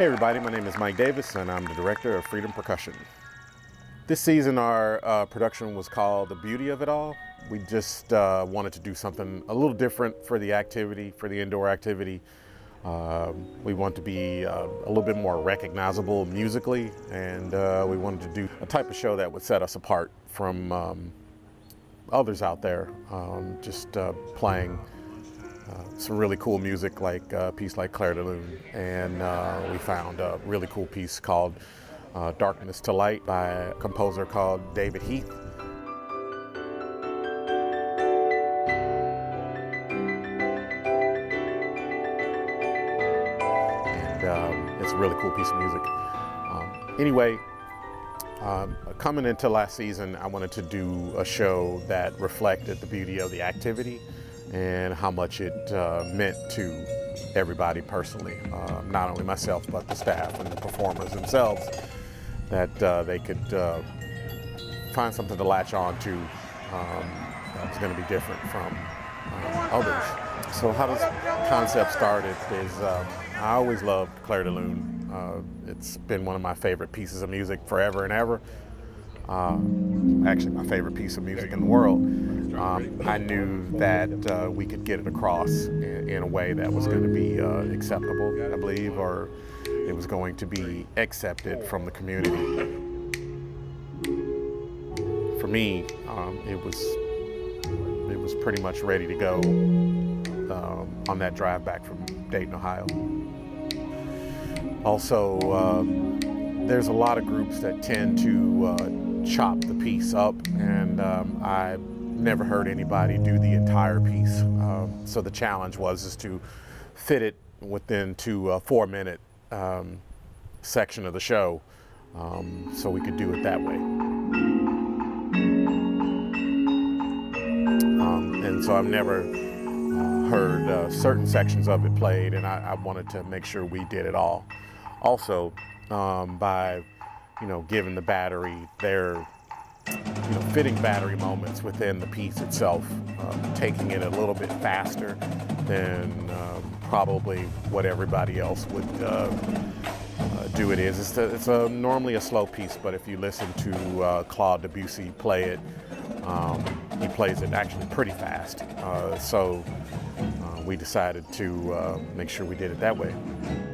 Hey everybody, my name is Mike Davis and I'm the director of Freedom Percussion. This season our production was called The Beauty of It All. We just wanted to do something a little different for the activity, for the indoor activity. We want to be a little bit more recognizable musically, and we wanted to do a type of show that would set us apart from others out there, just playing some really cool music, like a piece like Clair de Lune, and we found a really cool piece called Darkness to Light by a composer called David Heath. And it's a really cool piece of music. Anyway, coming into last season, I wanted to do a show that reflected the beauty of the activity and how much it meant to everybody personally, not only myself, but the staff and the performers themselves, that they could find something to latch on to that was going to be different from others. So how this concept started is I always loved Clair de Lune. It's been one of my favorite pieces of music forever and ever. Actually my favorite piece of music in the world. I knew that we could get it across in a way that was going to be acceptable, I believe, or it was going to be accepted from the community. For me, it was pretty much ready to go on that drive back from Dayton, Ohio. Also, there's a lot of groups that tend to chop the piece up, and I never heard anybody do the entire piece. So the challenge was to fit it within to a 4-minute section of the show, so we could do it that way. And so I've never heard certain sections of it played, and I wanted to make sure we did it all. Also, by giving the battery their fitting battery moments within the piece itself, taking it a little bit faster than probably what everybody else would do it is. It's normally a slow piece, but if you listen to Claude Debussy play it, he plays it actually pretty fast. So we decided to make sure we did it that way.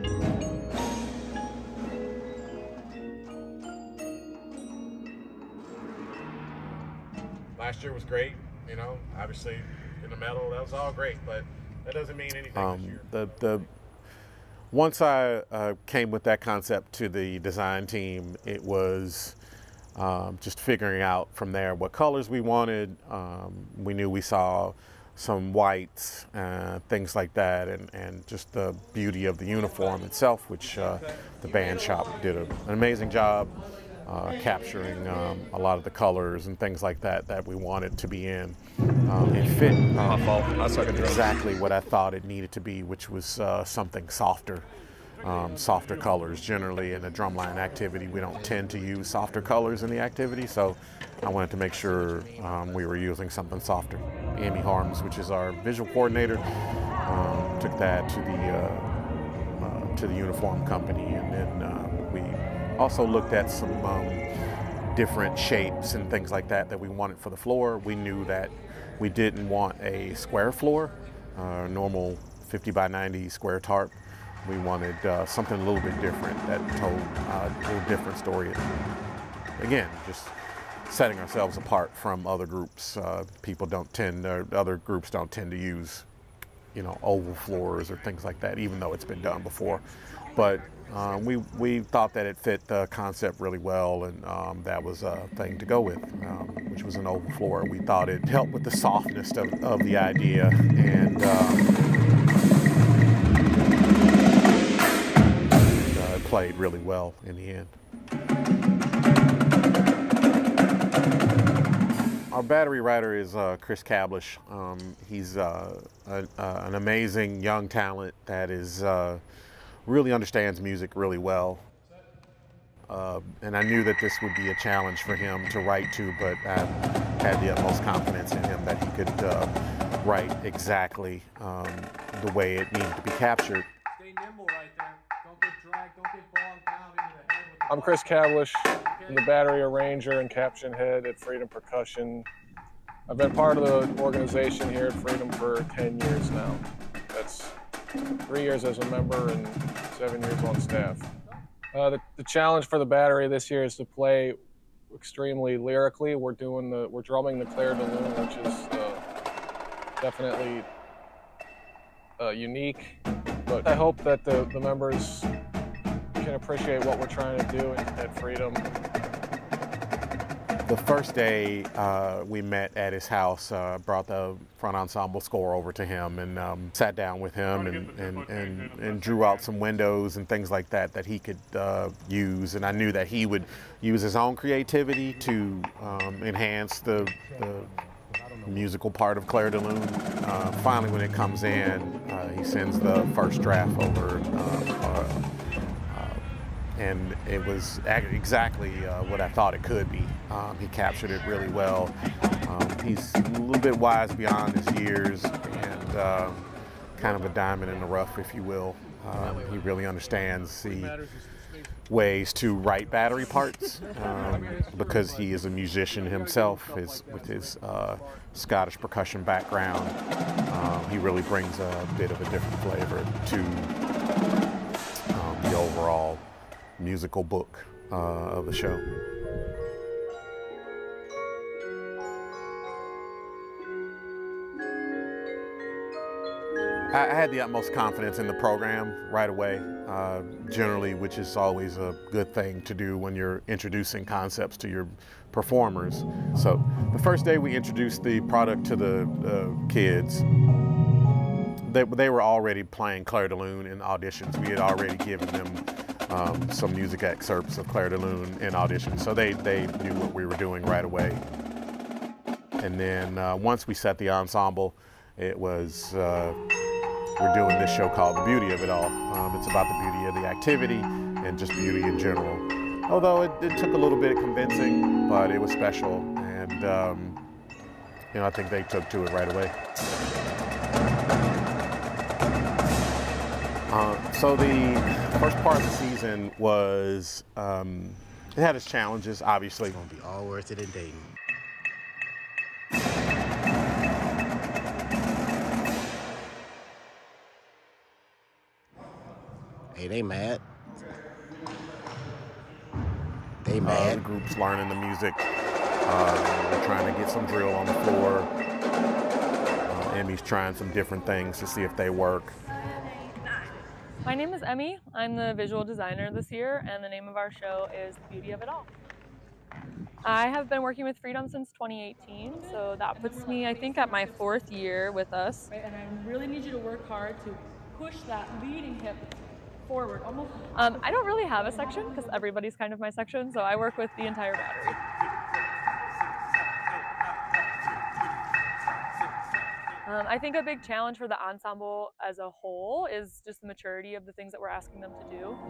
Last year was great, obviously in the medal, that was all great, but that doesn't mean anything this year. Once I came with that concept to the design team, it was just figuring out from there what colors we wanted. We knew we saw some whites, things like that, and just the beauty of the uniform itself, which the band shop did an amazing job capturing a lot of the colors and things like that we wanted to be in. It fit exactly what I thought it needed to be, which was something softer. Softer colors. Generally in a drumline activity, we don't tend to use softer colors in the activity, so I wanted to make sure we were using something softer. Amy Harms, which is our visual coordinator, took that to the uniform company, and then we also looked at some different shapes and things like that we wanted for the floor. We knew that we didn't want a square floor, normal 50 by 90 square tarp. We wanted something a little bit different that told a little different story. Again, just setting ourselves apart from other groups. Other groups don't tend to use, oval floors or things like that, even though it's been done before. But we thought that it fit the concept really well, and that was a thing to go with, which was an oval floor. We thought it helped with the softness of the idea, and it played really well in the end. Our battery rider is Chris Cablish. He's an amazing young talent that is really understands music really well. And I knew that this would be a challenge for him to write to, but I had the utmost confidence in him that he could write exactly the way it needed to be captured. Stay nimble right there. Don't get dragged, don't get I'm Chris Cavlish. I'm the battery arranger and caption head at Freedom Percussion. I've been part of the organization here at Freedom for 10 years now. That's 3 years as a member and 7 years on staff. The challenge for the battery this year is to play extremely lyrically. We're drumming the clair de lune, which is definitely unique. But I hope that the members can appreciate what we're trying to do at Freedom. The first day we met at his house, brought the front ensemble score over to him and sat down with him and drew out some windows and things like that that he could use. And I knew that he would use his own creativity to enhance the musical part of Clair de Lune. Finally, when it comes in, he sends the first draft over. And it was exactly what I thought it could be. He captured it really well. He's a little bit wise beyond his years and kind of a diamond in the rough, if you will. He really understands the ways to write battery parts because he is a musician himself. With his Scottish percussion background, he really brings a bit of a different flavor to the overall musical book of the show. I had the utmost confidence in the program right away, generally, which is always a good thing to do when you're introducing concepts to your performers. So the first day we introduced the product to the kids, they were already playing Clair de Lune in auditions. We had already given them some music excerpts of Clair de Lune in auditions, so they knew what we were doing right away. And then once we set the ensemble, it was, we're doing this show called The Beauty of It All. It's about the beauty of the activity and just beauty in general. Although it took a little bit of convincing, but it was special, and you know, I think they took to it right away. So the first part of the season was, it had its challenges, obviously. It's gonna be all worth it in dating. Hey, they mad. They mad. The group's learning the music. We're trying to get some drill on the floor. Emmy's trying some different things to see if they work. My name is Emmy. I'm the visual designer this year, and the name of our show is The Beauty of It All. I have been working with Freedom since 2018, so that puts me, I think, at my 4th year with us. Right, and I really need you to work hard to push that leading hip forward. Almost. I don't really have a section because everybody's kind of my section, so I work with the entire battery. I think a big challenge for the ensemble as a whole is just the maturity of the things that we're asking them to do.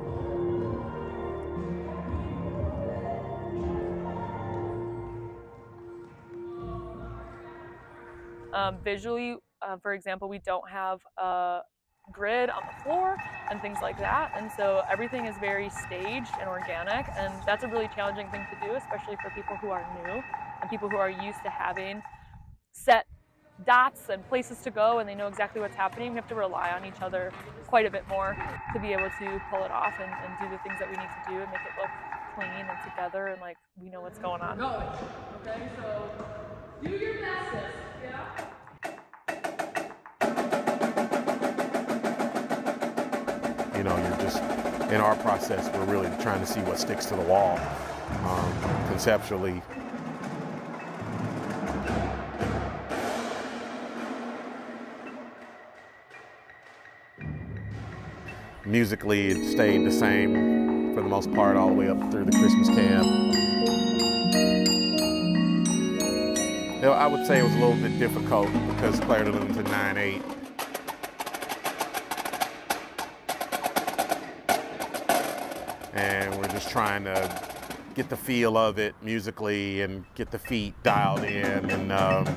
Visually, for example, we don't have a grid on the floor and things like that, and so everything is very staged and organic, and that's a really challenging thing to do, especially for people who are new and people who are used to having set dots and places to go and they know exactly what's happening. We have to rely on each other quite a bit more to be able to pull it off and do the things that we need to do and make it look clean and together and like we know what's going on. Okay, so do your best, yeah? You know, you're just, in our process, we're really trying to see what sticks to the wall conceptually. Musically, it stayed the same for the most part all the way up through the Christmas camp. You know, I would say it was a little bit difficult because Clair de Lune's a 9/8. And we're just trying to get the feel of it musically and get the feet dialed in, and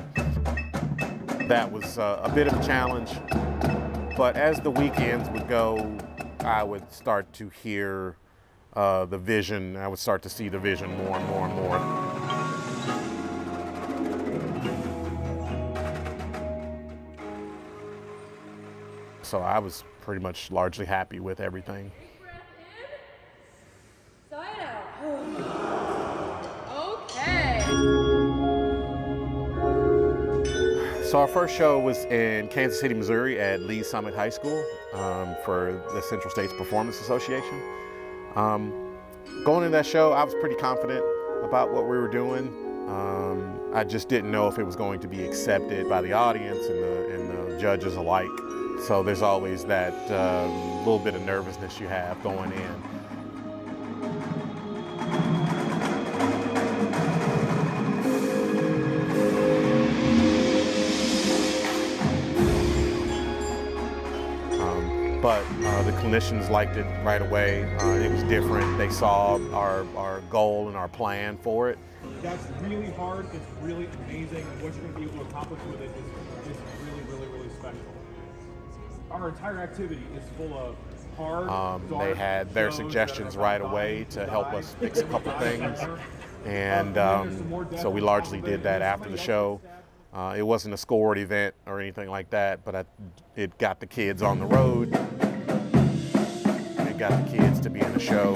that was a bit of a challenge. But as the weekends would go, I would start to hear the vision. I would start to see the vision more and more and more. So I was pretty much largely happy with everything. Sigh out. Okay. So our first show was in Kansas City, Missouri at Lee Summit High School for the Central States Performance Association. Going into that show, I was pretty confident about what we were doing. I just didn't know if it was going to be accepted by the audience and the judges alike. So there's always that little bit of nervousness you have going in. But the clinicians liked it right away. It was different. They saw our goal and our plan for it. That's really hard. It's really amazing. What you're going to be able to accomplish with it is really, really, really special. Our entire activity is full of hard, dark, they had their suggestions right away to help us fix a couple things. And so we largely did that after the show. It wasn't a scored event or anything like that, but it got the kids on the road. It got the kids to be in the show.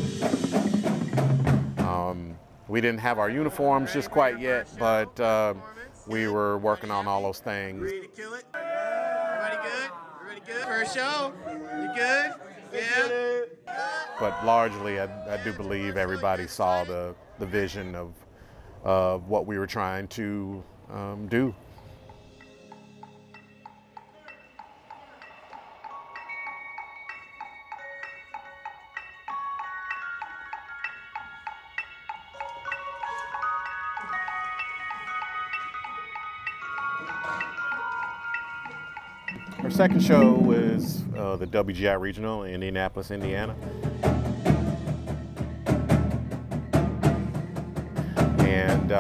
We didn't have our uniforms just quite yet, but we were working on all those things. Ready to kill it? Everybody good? Everybody good for a show? You good? Yeah? But largely, I do believe everybody saw the vision of what we were trying to do. Our second show was the WGI Regional in Indianapolis, Indiana. And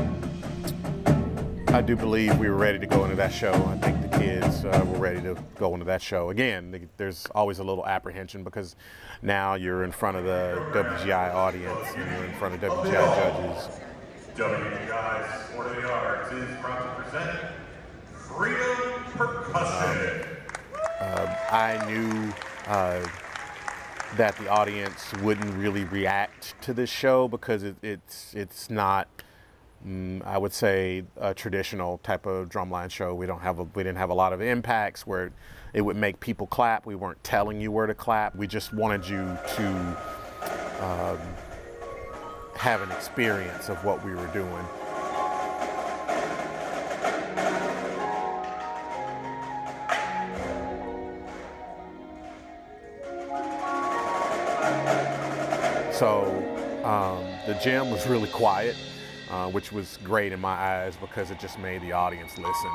I do believe we were ready to go into that show. I think the kids were ready to go into that show. Again, there's always a little apprehension because now you're in front of the WGI audience and you're in front of WGI judges. WGI Sport of the Arts is proud to present Freedom Percussion. I knew that the audience wouldn't really react to this show because it's not, I would say, a traditional type of drumline show. We didn't have a lot of impacts where it would make people clap. We weren't telling you where to clap. We just wanted you to have an experience of what we were doing. So the gym was really quiet, which was great in my eyes because it just made the audience listen.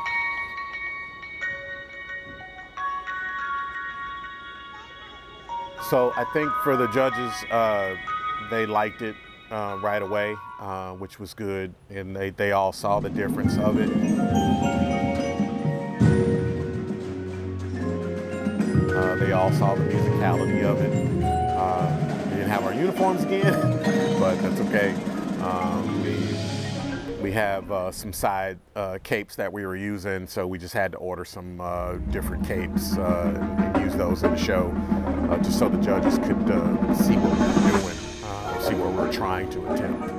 So I think for the judges, they liked it right away, which was good, and they all saw the difference of it. They all saw the musicality of it. We didn't have our uniforms again, but that's okay. We have some side capes that we were using, so we just had to order some different capes and use those in the show, just so the judges could see what we were doing, see what we were trying to attempt.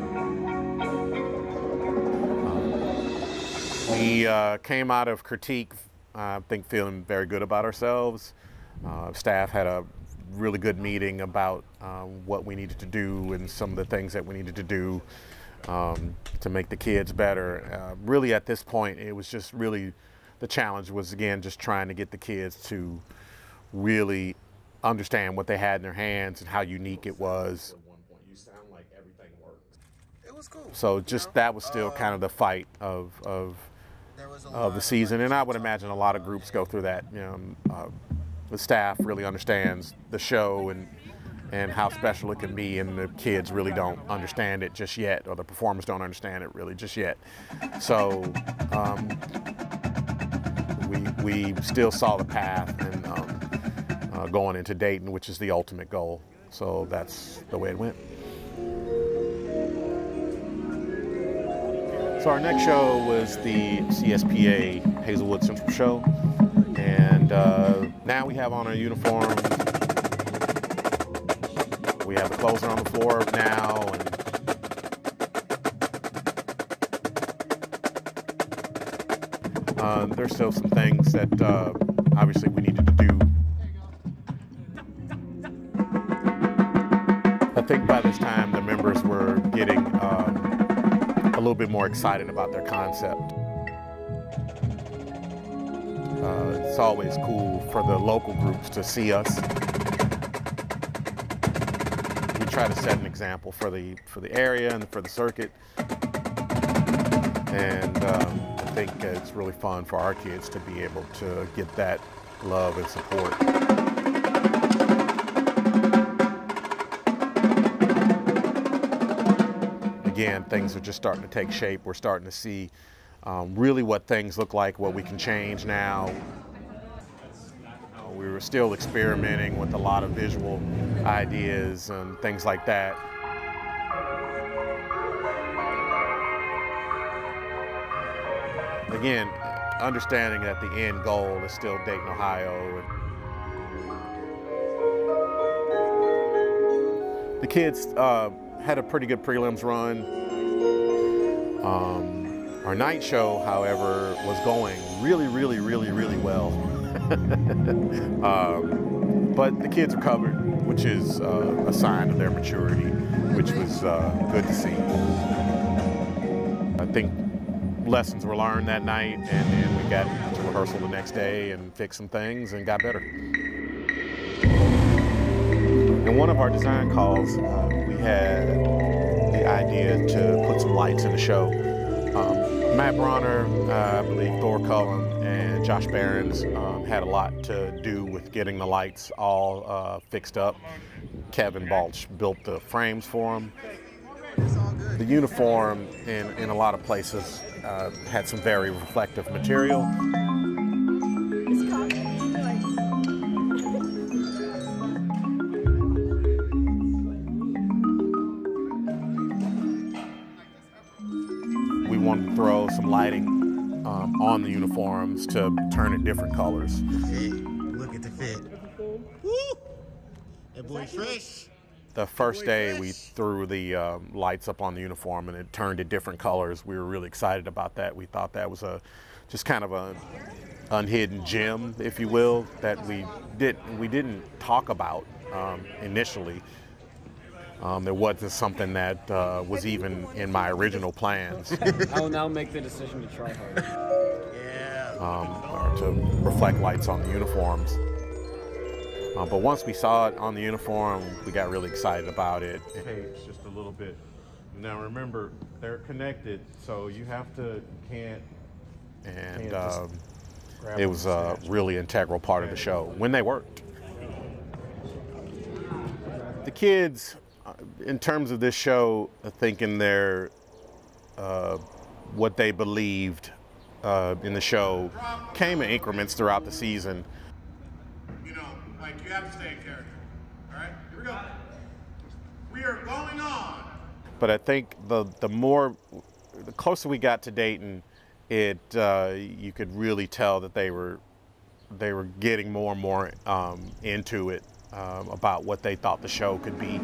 We came out of critique, I think, feeling very good about ourselves. Staff had a really good meeting about what we needed to do and some of the things that we needed to do to make the kids better. Really at this point, it was just really, the challenge was, again, just trying to get the kids to really understand what they had in their hands and how unique it was. At one point, you sound like everything worked. It was cool. So just that was still kind of the fight of the season, and I would imagine a lot of groups go through that. You know, the staff really understands the show and how special it can be, and the kids really don't understand it just yet, or the performers don't understand it really just yet. So we still saw the path and going into Dayton, which is the ultimate goal. So that's the way it went. So our next show was the CSPA Hazelwood Central Show, and now we have on our uniforms. We have the closer on the floor now, and there's still some things that obviously we needed to do. I think by this time the members were getting a little bit more excited about their concept. It's always cool for the local groups to see us. We try to set an example for the area and for the circuit, and I think it's really fun for our kids to be able to get that love and support. Again, things are just starting to take shape. We're starting to see really what things look like, what we can change now. We were still experimenting with a lot of visual ideas and things like that. Again, understanding that the end goal is still Dayton, Ohio. The kids had a pretty good prelims run. Our night show, however, was going really well. But the kids recovered, which is a sign of their maturity, which was good to see. I think lessons were learned that night, and then we got to rehearsal the next day and fixed some things and got better. In one of our design calls, we had the idea to put some lights in the show. Matt Bronner, I believe Thor Cullen, and Josh Behrens had a lot to do with getting the lights all fixed up. Kevin Balch built the frames for them. The uniform in a lot of places had some very reflective material. We wanted to throw some lighting on the uniforms to turn it different colors. Fit. Look at the fit. Woo! That boy fresh. The first day we threw the lights up on the uniform and it turned it different colors. We were really excited about that. We thought that was just kind of an unhidden gem, if you will, that we didn't talk about initially. There wasn't something that was even in my original plans. I will now make the decision to try harder. Or to reflect lights on the uniforms. But once we saw it on the uniform, we got really excited about it. Tapes just a little bit. Now remember, they're connected, so you can't. And it was a really integral part of the show when they worked. The kids, in terms of this show, thinking what they believed in the show came in increments throughout the season. You know, like you have to stay in character. All right, here we go. We are going on. But I think the closer we got to Dayton, you could really tell that they were getting more and more into it, about what they thought the show could be.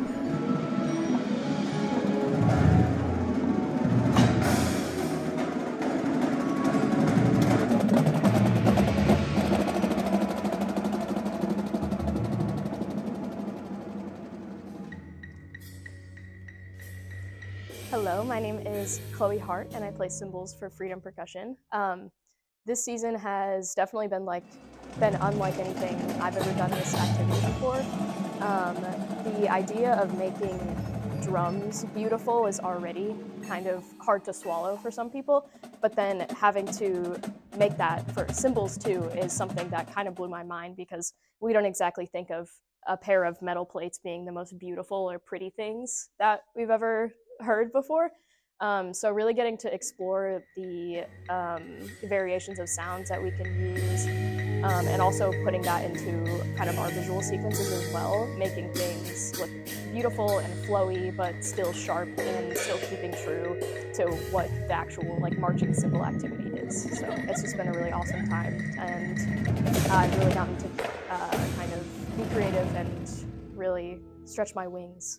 Hello, my name is Chloe Hart and I play cymbals for Freedom Percussion. This season has definitely been unlike anything I've ever done in this activity before. The idea of making drums beautiful is already kind of hard to swallow for some people, but then having to make that for cymbals too is something that kind of blew my mind, because we don't exactly think of a pair of metal plates being the most beautiful or pretty things that we've ever heard before. So really getting to explore the variations of sounds that we can use, and also putting that into kind of our visual sequences as well, making things look beautiful and flowy, but still sharp and still keeping true to what the actual like marching cymbal activity is. So it's just been a really awesome time, and I've really gotten to kind of be creative and really stretch my wings.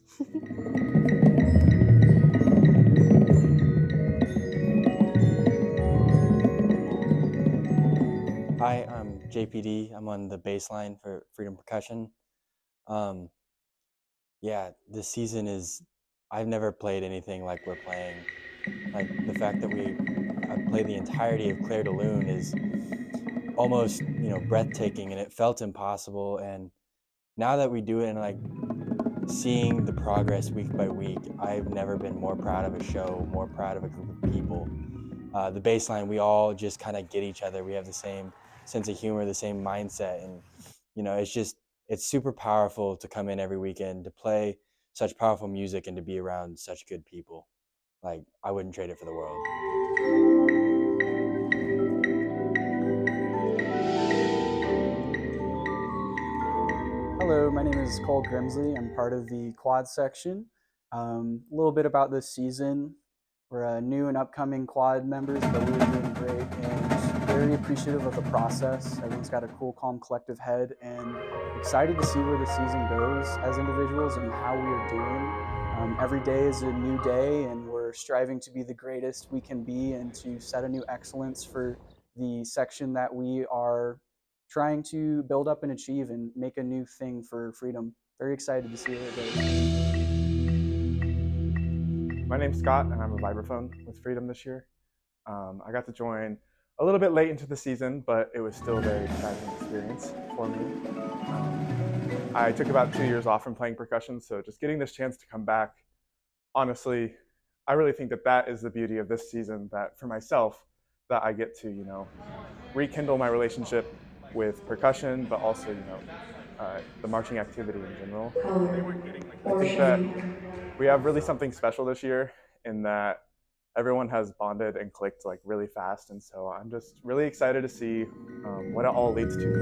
Hi, I'm JPD. I'm on the bass line for Freedom Percussion. Yeah, this season is, I've never played anything like we're playing. Like the fact that I played the entirety of Clair de Lune is almost, breathtaking, and it felt impossible. And now that we do it and like seeing the progress week by week, I've never been more proud of a show, more proud of a group of people. The bass line, we all just kind of get each other. We have the same sense of humor, the same mindset. And, it's super powerful to come in every weekend, to play such powerful music and to be around such good people. Like, I wouldn't trade it for the world. Hello, my name is Cole Grimsley. I'm part of the quad section. A little bit about this season. We're new and upcoming quad members, but we're doing great and very appreciative of the process. Everyone's got a cool, calm, collective head, and excited to see where the season goes as individuals and how we are doing. Every day is a new day, and we're striving to be the greatest we can be and to set a new excellence for the section that we are trying to build up and achieve and make a new thing for Freedom. Very excited to see where it goes. My name's Scott, and I'm a vibraphone with Freedom this year. I got to join a little bit late into the season, but it was still a very exciting experience for me. I took about 2 years off from playing percussion, so just getting this chance to come back, honestly, I really think that is the beauty of this season, that for myself, that I get to, rekindle my relationship with percussion, but also, the marching activity in general. I think that we have really something special this year in that everyone has bonded and clicked like really fast, and so I'm just really excited to see what it all leads to in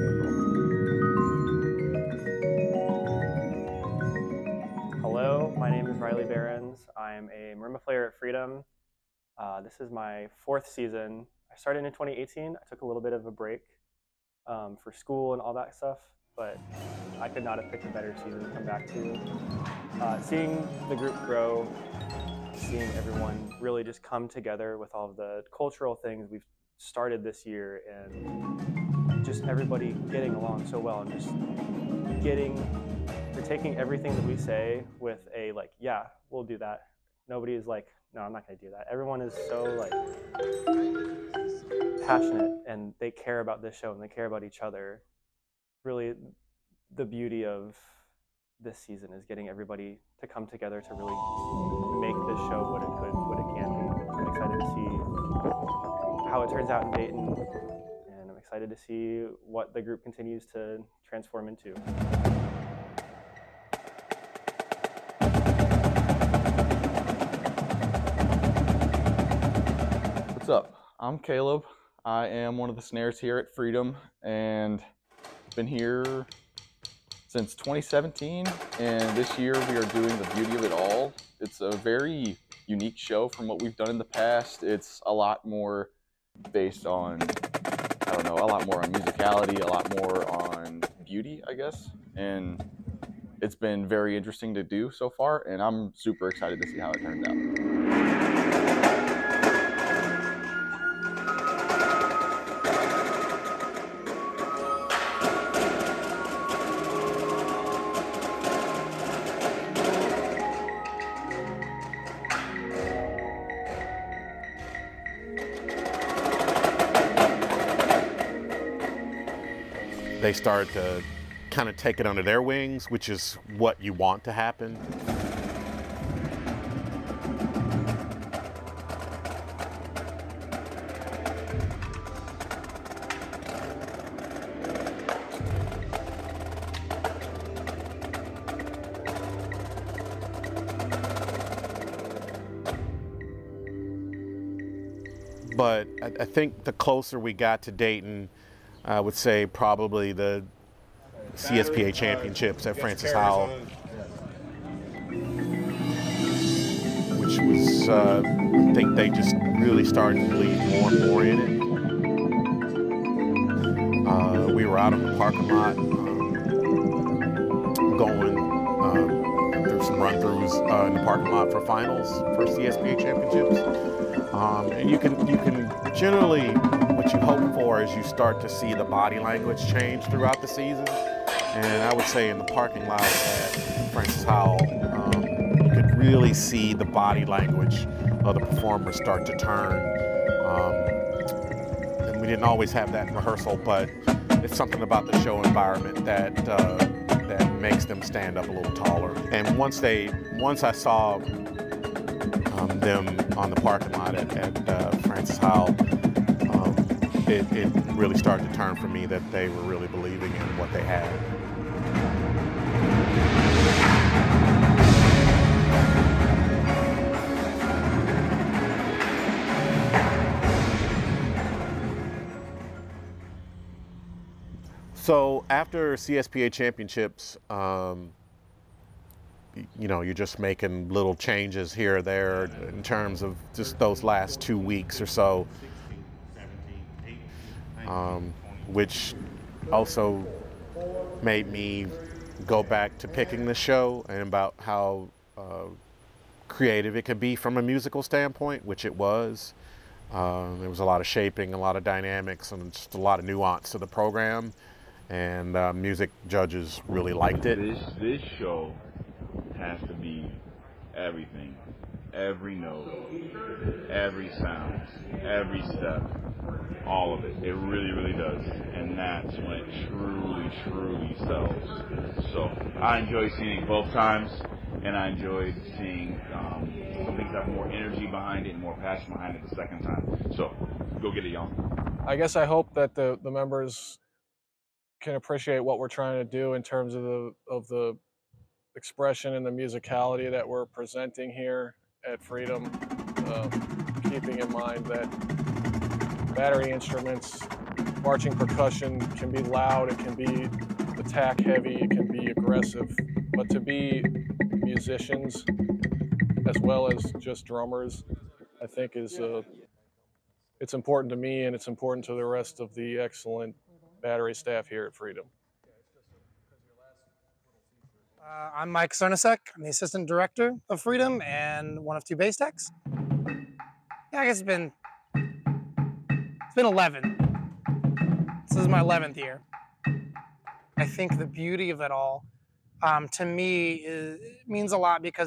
April. Hello, my name is Riley Behrens. I'm a marimba player at Freedom. This is my 4th season. I started in 2018. I took a little bit of a break for school and all that stuff, but I could not have picked a better season to come back to. Seeing the group grow, seeing everyone really just come together with all of the cultural things we've started this year, and just everybody getting along so well, and just they're taking everything that we say with a like, yeah, we'll do that. Nobody is like, no, I'm not gonna do that. Everyone is so like passionate, and they care about this show and they care about each other. Really, the beauty of this season is getting everybody to come together to really make this show what it can be. I'm excited to see how it turns out in Dayton, and I'm excited to see what the group continues to transform into. What's up? I'm Caleb. I am one of the snares here at Freedom, and been here since 2017, and this year we are doing the Beauty of It All. It's a very unique show from what we've done in the past. It's a lot more based on, a lot more on musicality, a lot more on beauty, I guess. And it's been very interesting to do so far, and I'm super excited to see how it turns out. They start to kind of take it under their wings, which is what you want to happen. but I think the closer we got to Dayton, I would say probably the CSPA championships at Francis Howell, which was, I think they just really started to believe more and more in it. We were out in the parking lot going through some run-throughs in the parking lot for finals for CSPA championships. And you can generally, what you hope for is you start to see the body language change throughout the season. And I would say in the parking lot at Francis Howell, you could really see the body language of the performers start to turn. And we didn't always have that in rehearsal, but it's something about the show environment that that makes them stand up a little taller. And once I saw them on the parking lot at Francis Howell, it really started to turn for me that they were really believing in what they had. So after CSPA championships, you know, you're just making little changes here or there in terms of just those last 2 weeks or so, which also made me go back to picking the show and about how creative it could be from a musical standpoint, which it was. There was a lot of shaping, a lot of dynamics, and just a lot of nuance to the program, and music judges really liked it. This show has to be everything, every note, every sound, every step, all of it. It really, really does. And that's when it truly, truly sells. So I enjoy seeing it both times, and I enjoyed seeing some things have more energy behind it and more passion behind it the second time. So go get it, y'all. I guess I hope that the members can appreciate what we're trying to do in terms of the expression and the musicality that we're presenting here at Freedom, keeping in mind that battery instruments, marching percussion can be loud, it can be attack heavy, it can be aggressive, but to be musicians as well as just drummers, I think is it's important to me, and it's important to the rest of the excellent battery staff here at Freedom. I'm Mike Cernasek. I'm the assistant director of Freedom and one of 2 bass techs. Yeah, I guess it's been 11. This is my 11th year. I think the beauty of it all, to me, it means a lot because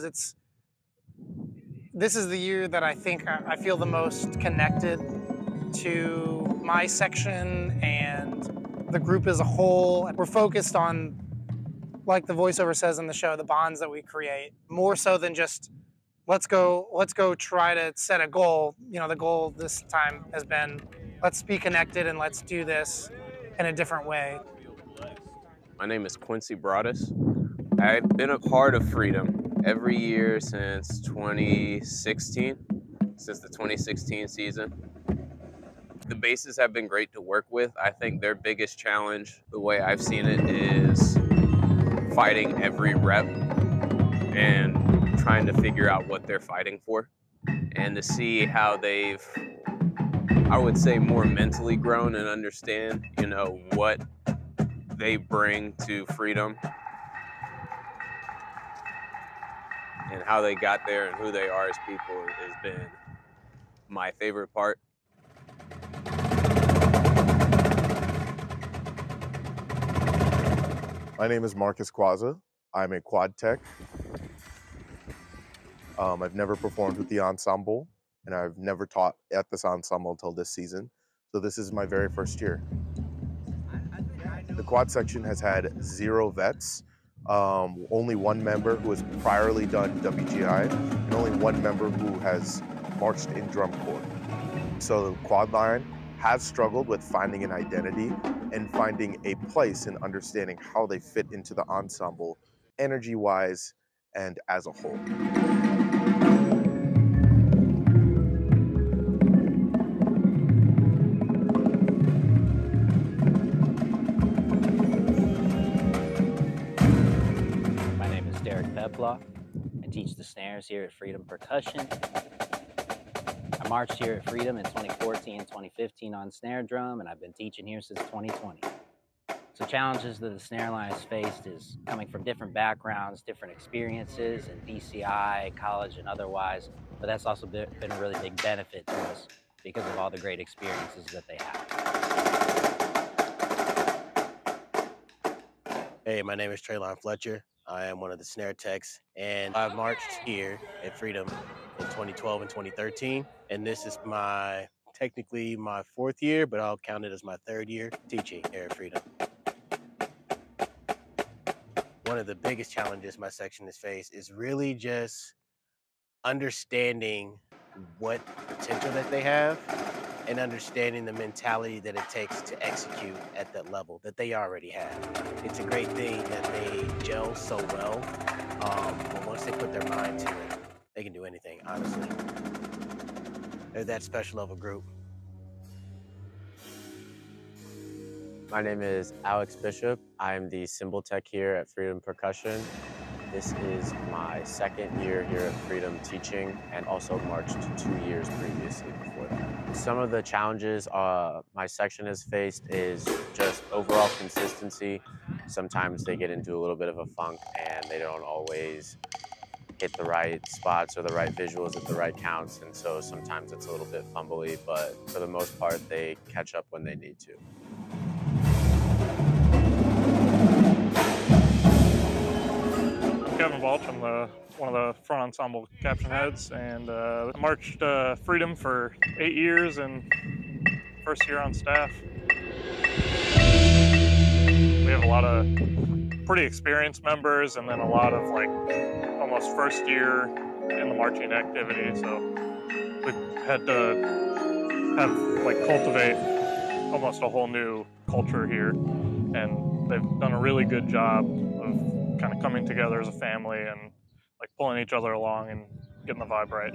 this is the year that I think I feel the most connected to my section and the group as a whole. We're focused on, like the voiceover says in the show, the bonds that we create, more so than just let's go try to set a goal. You know, the goal this time has been let's be connected and let's do this in a different way. My name is Quincy Broadus. I've been a part of Freedom every year since 2016, since the 2016 season. The basses have been great to work with. I think their biggest challenge, the way I've seen it, is fighting every rep and trying to figure out what they're fighting for, and to see how they've, I would say, more mentally grown and understand, you know, what they bring to Freedom and how they got there and who they are as people has been my favorite part. My name is Marcus Quazza. I'm a quad tech. I've never performed with the ensemble, and I've never taught at this ensemble until this season. So this is my very first year. The quad section has had 0 vets, only 1 member who has priorly done WGI, and only 1 member who has marched in drum corps. So the quad line has struggled with finding an identity and finding a place and understanding how they fit into the ensemble, energy-wise and as a whole. Law. I teach the snares here at Freedom Percussion. I marched here at Freedom in 2014 and 2015 on snare drum, and I've been teaching here since 2020. So challenges that the snare line has faced is coming from different backgrounds, different experiences in BCI, college, and otherwise, but that's also been a really big benefit to us because of all the great experiences that they have. Hey, my name is Traylon Fletcher. I am one of the snare techs, and I've marched here at Freedom in 2012 and 2013, and this is technically my 4th year, but I'll count it as my 3rd year teaching here at Freedom. One of the biggest challenges my section has faced is really just understanding what potential that they have and understanding the mentality that it takes to execute at that level that they already have. It's a great thing that they gel so well, but once they put their mind to it, they can do anything, honestly. They're that special of a group. My name is Alex Bishop. I'm the cymbal tech here at Freedom Percussion. This is my 2nd year here at Freedom teaching, and also marched 2 years previously before that. Some of the challenges my section has faced is just overall consistency. Sometimes they get into a little bit of a funk and they don't always hit the right spots or the right visuals at the right counts, and so sometimes it's a little bit fumbly, but for the most part they catch up when they need to. Kevin Balch. I'm one of the front ensemble caption heads, and I marched Freedom for 8 years and 1st year on staff. We have a lot of pretty experienced members, and then a lot of like almost 1st year in the marching activity. So we've had to cultivate almost a whole new culture here, and they've done a really good job of kind of coming together as a family and like pulling each other along and getting the vibe right.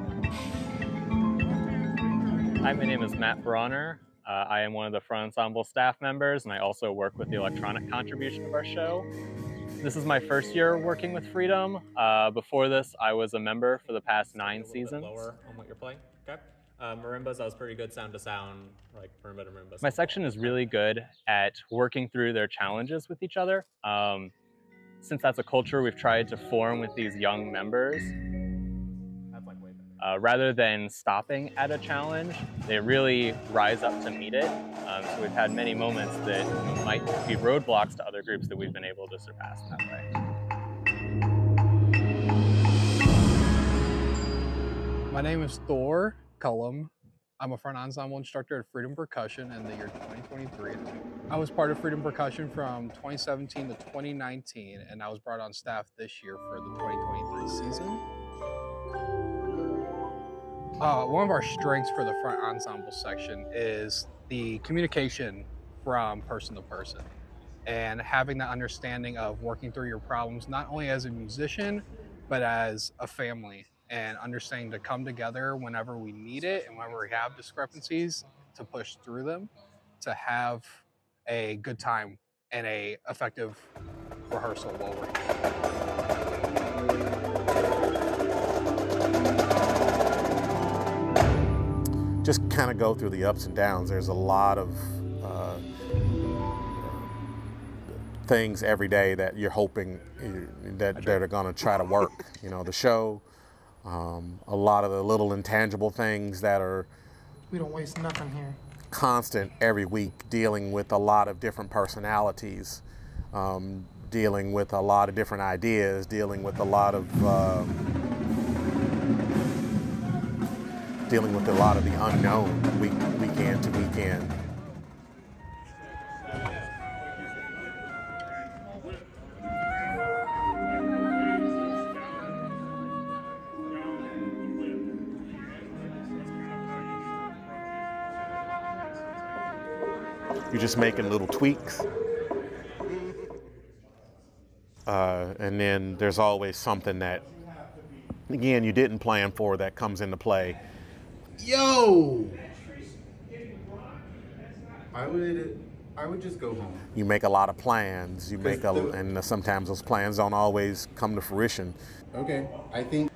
Hi, my name is Matt Bronner. I am one of the front ensemble staff members, and I also work with the electronic contribution of our show. This is my 1st year working with Freedom. Before this, I was a member for the past 9 seasons. Lower on what you're playing. Okay. Marimbas, that was pretty good sound to sound, like marimba to marimba. My section is really good at working through their challenges with each other. Since that's a culture we've tried to form with these young members, rather than stopping at a challenge, they really rise up to meet it. So we've had many moments that might be roadblocks to other groups that we've been able to surpass in that way. My name is Thor Cullum. I'm a front ensemble instructor at Freedom Percussion in the year 2023. I was part of Freedom Percussion from 2017 to 2019, and I was brought on staff this year for the 2023 season. One of our strengths for the front ensemble section is the communication from person to person and having that understanding of working through your problems, not only as a musician, but as a family, and understanding to come together whenever we need it and whenever we have discrepancies to push through them, to have a good time and a effective rehearsal while we're here. Just kind of go through the ups and downs. There's a lot of things every day that you're hoping that they're going to try to work. You know, the show, a lot of the little intangible things that are we don't waste nothing here. Constant every week, dealing with a lot of different personalities, dealing with a lot of different ideas, dealing with a lot of the unknown weekend to weekend. You're just making little tweaks. And then there's always something that, again, you didn't plan for that comes into play. Yo! I would I would just go home. You make a lot of plans. You make and sometimes those plans don't always come to fruition. Okay, I think.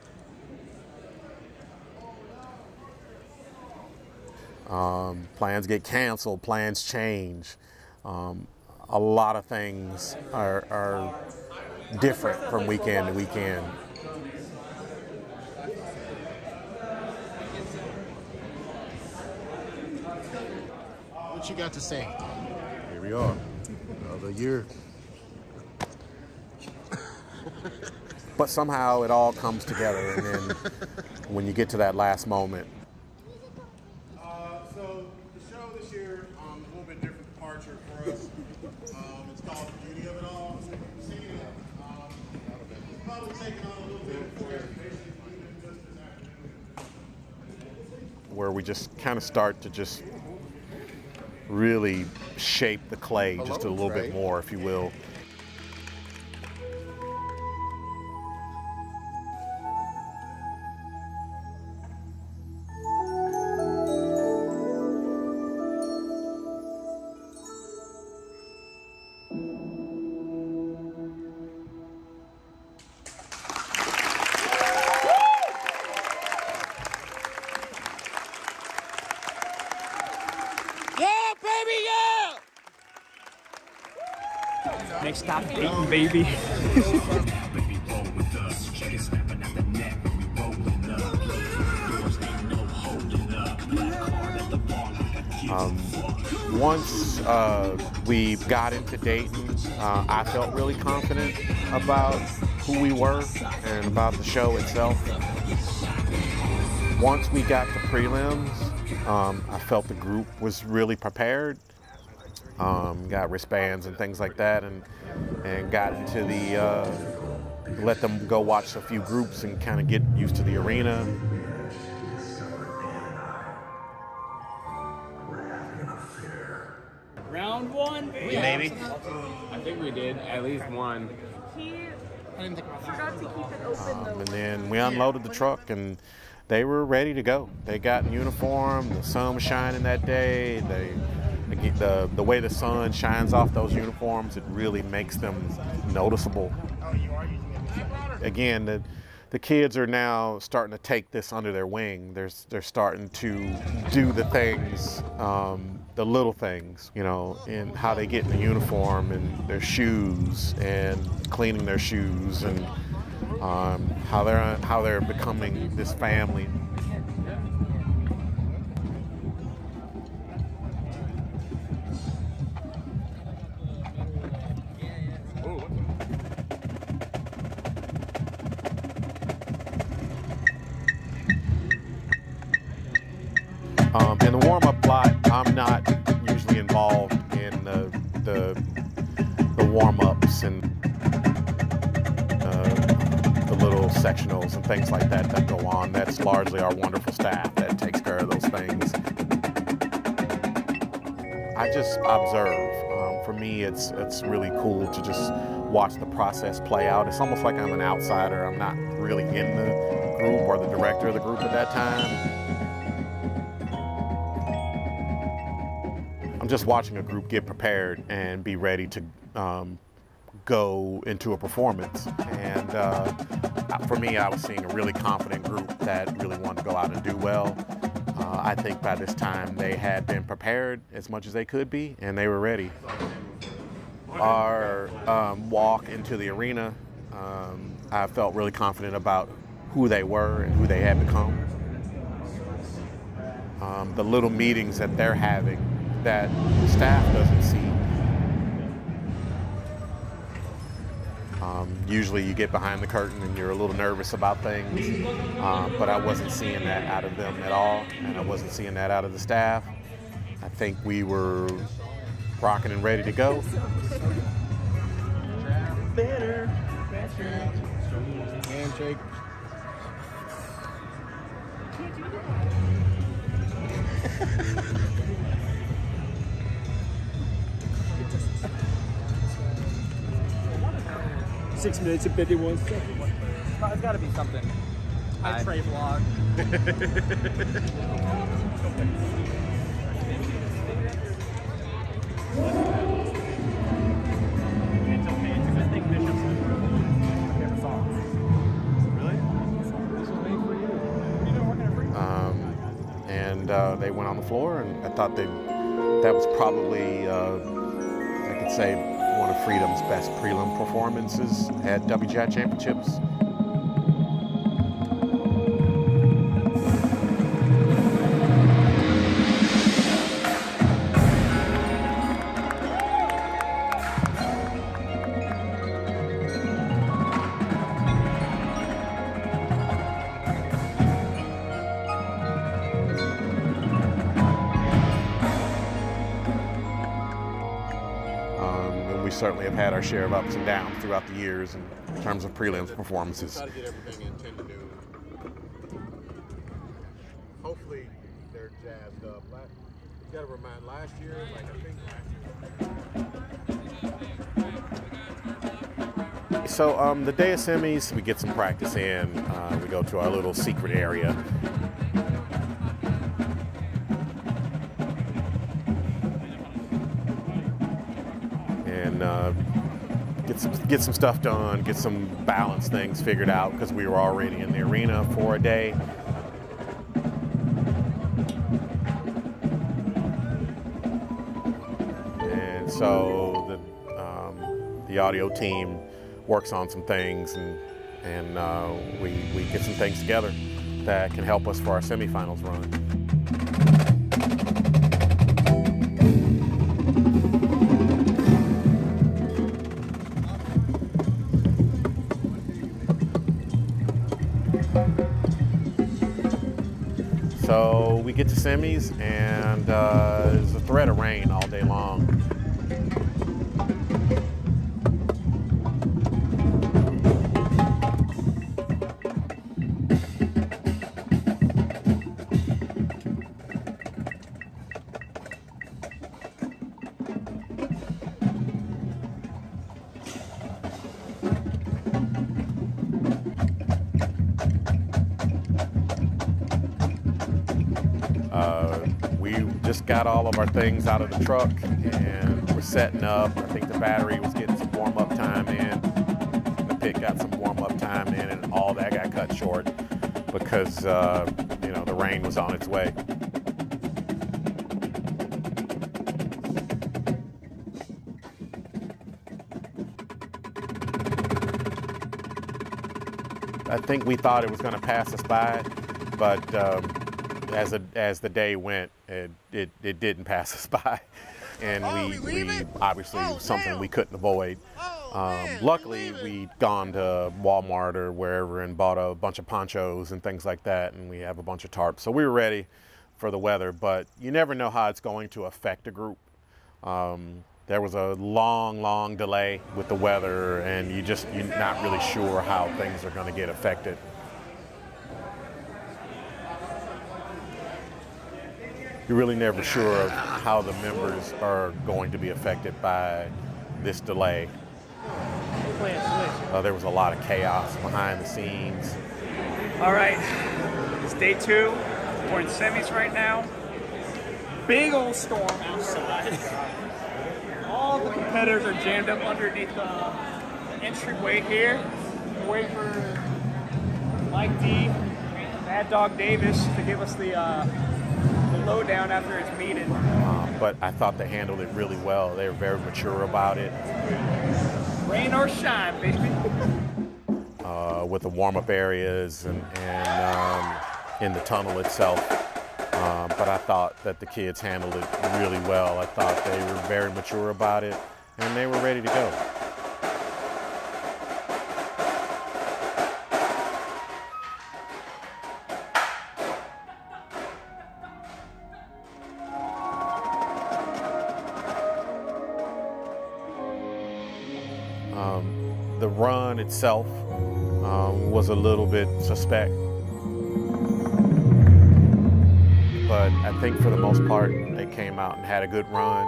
Plans get canceled. Plans change. A lot of things are different from weekend to weekend. What you got to say? Here we are, another year. But somehow it all comes together, and then when you get to that last moment. So the show this year is a little bit different departure for us. It's called The Beauty of It All. Singing it. It's probably taking on a little bit for where we just kind of start to just really shape the clay just a little bit more, if you will. Next stop, Dayton, baby. Once we got into Dayton, I felt really confident about who we were and about the show itself. Once we got to prelims, I felt the group was really prepared. Got wristbands and things like that, and got into the let them go watch a few groups and kind of get used to the arena. Round one, baby. Maybe. I think we did at least one. I didn't think about that. Forgot to keep it open though. And then we unloaded the truck and they were ready to go. They got in uniform. The sun was shining that day. The way the sun shines off those uniforms, it really makes them noticeable. Again, the kids are now starting to take this under their wing. They're starting to do the things, the little things, you know, in how they get in the uniform and their shoes and cleaning their shoes and how they're becoming this family. In the warm-up lot, I'm not usually involved in the warm-ups and the little sectionals and things like that that go on. That's largely our wonderful staff that takes care of those things. I just observe. For me, it's really cool to just watch the process play out. It's almost like I'm an outsider. I'm not really in the group or the director of the group at that time. I'm just watching a group get prepared and be ready to go into a performance. And for me, I was seeing a really confident group that really wanted to go out and do well. I think by this time they had been prepared as much as they could be, and they were ready. Our walk into the arena, I felt really confident about who they were and who they had become. The little meetings that they're having that staff doesn't see. Usually you get behind the curtain and you're a little nervous about things, but I wasn't seeing that out of them at all, and I wasn't seeing that out of the staff. I think we were rocking and ready to go. Handshake. Six minutes and 51 seconds. It's got to be something. I Trey vlog. they went on the floor, and I thought that was probably, I could say, one of Freedom's best prelim performances at WGI Championships. We certainly have had our share of ups and downs throughout the years in terms of prelims performances. Try to get everything you intend to do. Hopefully they're jazzed up. You got to remind last year, like I think So the day of semis, we get some practice in. We go to our little secret area. Get some stuff done, get some balance things figured out, because we were already in the arena for a day. And so the audio team works on some things, and we get some things together that can help us for our semifinals run. So we get to semis, and there's a threat of rain all day long. We just got all of our things out of the truck, and we're setting up. I think the battery was getting some warm-up time in. The pit got some warm-up time in, and all that got cut short because, you know, the rain was on its way. I think we thought it was going to pass us by, but as the day went, it didn't pass us by, and we obviously something we couldn't avoid. Luckily, we'd gone to Walmart or wherever and bought a bunch of ponchos and things like that, and we have a bunch of tarps, so we were ready for the weather. But you never know how it's going to affect a group. There was a long delay with the weather, and you're not really sure how things are going to get affected. You're really never sure of how the members are going to be affected by this delay. There was a lot of chaos behind the scenes. All right, it's day 2. We're in semis right now. Big old storm outside. All the competitors are jammed up underneath the entryway here. We're waiting for Mike D, Mad Dog Davis to give us the lowdown after his meeting. But I thought they handled it really well. They were very mature about it. Rain or shine, baby. With the warm-up areas and in the tunnel itself. But I thought that the kids handled it really well. I thought they were very mature about it, and they were ready to go. The run itself was a little bit suspect, but I think for the most part they came out and had a good run.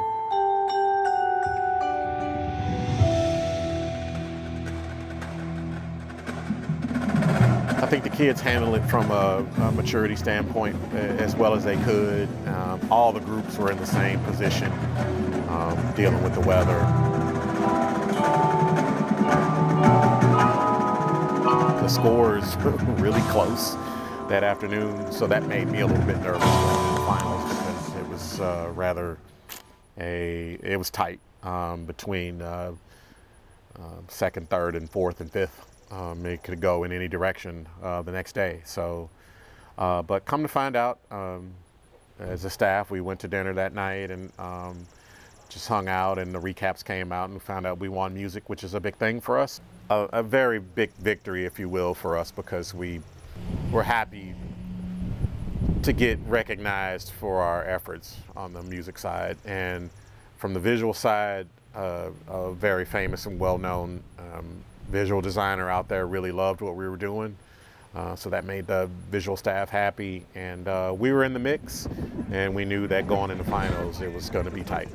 I think the kids handled it from a maturity standpoint as well as they could. All the groups were in the same position, dealing with the weather. The scores were really close. that afternoon, so that made me a little bit nervous going into the finals because it was it was tight between second, third, and fourth and fifth. It could go in any direction the next day. So, but come to find out, as a staff, we went to dinner that night and just hung out, and the recaps came out, and we found out we won music, which is a big thing for us. A very big victory, if you will, for us, because we were happy to get recognized for our efforts on the music side. And from the visual side, a very famous and well-known visual designer out there really loved what we were doing. So that made the visual staff happy, and we were in the mix, and we knew that going into finals it was going to be tight.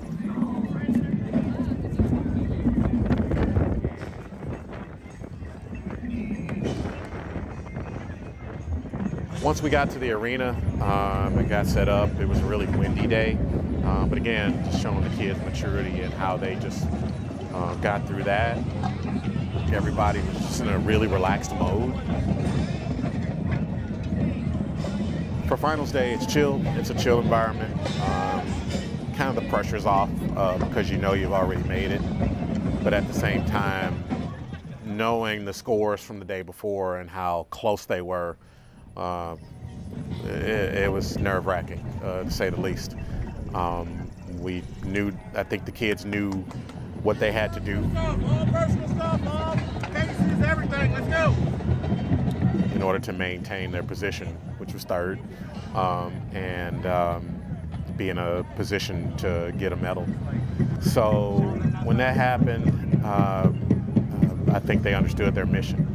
Once we got to the arena, it got set up. It was a really windy day, but again, just showing the kids maturity and how they just got through that. Everybody was just in a really relaxed mode. For finals day, it's chill. It's a chill environment. Kind of the pressure's off because you know you've already made it. But at the same time, knowing the scores from the day before and how close they were, it was nerve-wracking, to say the least. We knew, I think the kids knew what they had to do. All personal stuff, all cases, everything. Let's go. In order to maintain their position, which was third, and be in a position to get a medal. So when that happened, I think they understood their mission.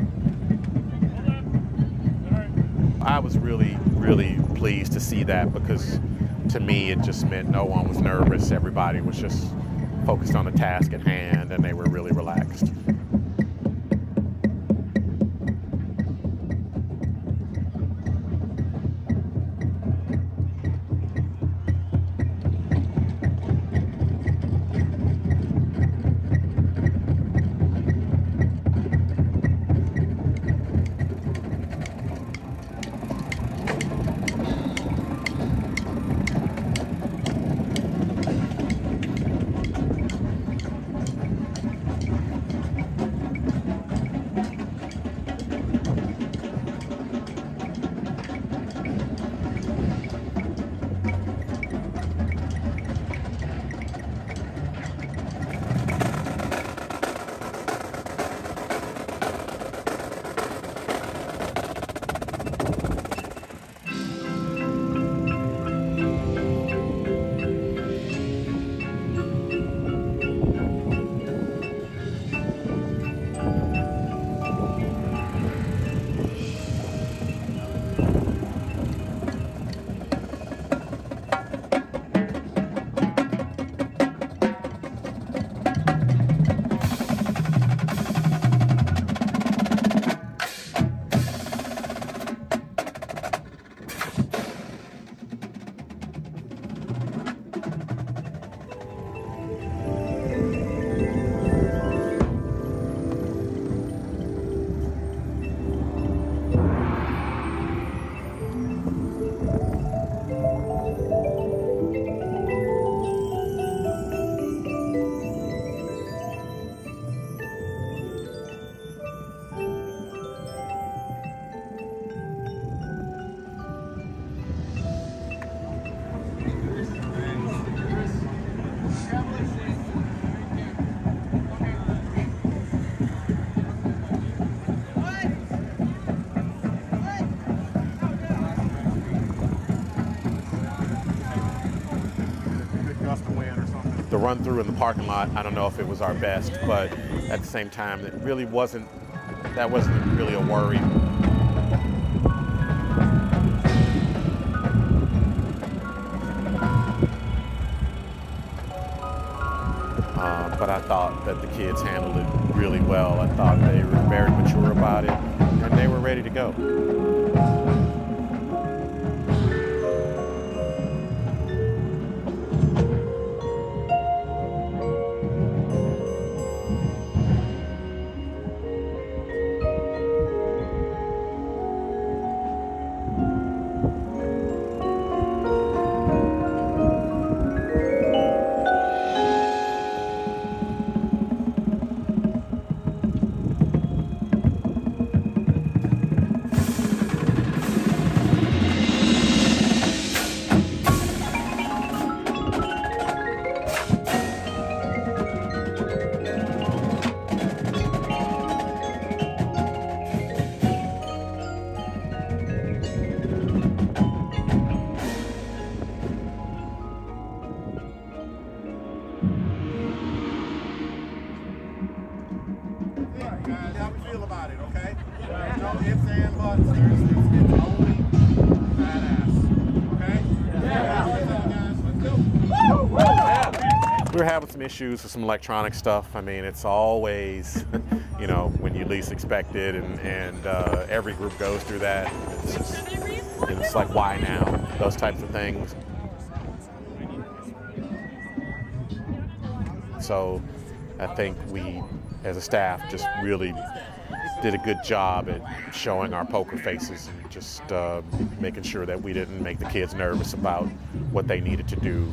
I was really, really pleased to see that, because to me it just meant no one was nervous. Everybody was just focused on the task at hand, and they were really relaxed. The run through in the parking lot, I don't know if it was our best, but at the same time, that wasn't really a worry. But I thought that the kids handled it really well. I thought they were very mature about it, and they were ready to go. we were having some issues with some electronic stuff. I mean, it's always, you know, when you least expect it, and every group goes through that. It's like, why now? Those types of things. So I think we, as a staff, just really did a good job at showing our poker faces and just making sure that we didn't make the kids nervous about what they needed to do.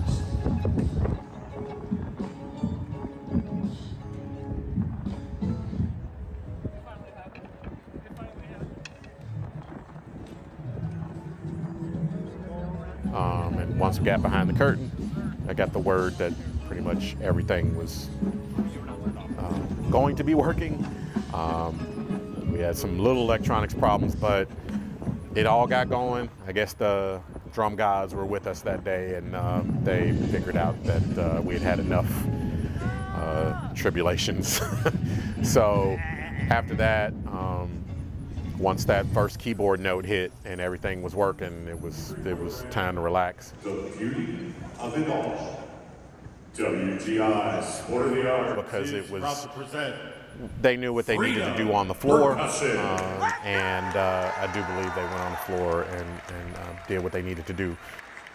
And once we got behind the curtain, I got the word that pretty much everything was going to be working. We had some little electronics problems, but it all got going. I guess the drum gods were with us that day, and they figured out that we had had enough tribulations. So after that, once that first keyboard note hit and everything was working, it was time to relax. The beauty of it all. WGI Sport of the Arts because it was, proud to present they knew what they needed to do on the floor, Percussion. and I do believe they went on the floor and did what they needed to do.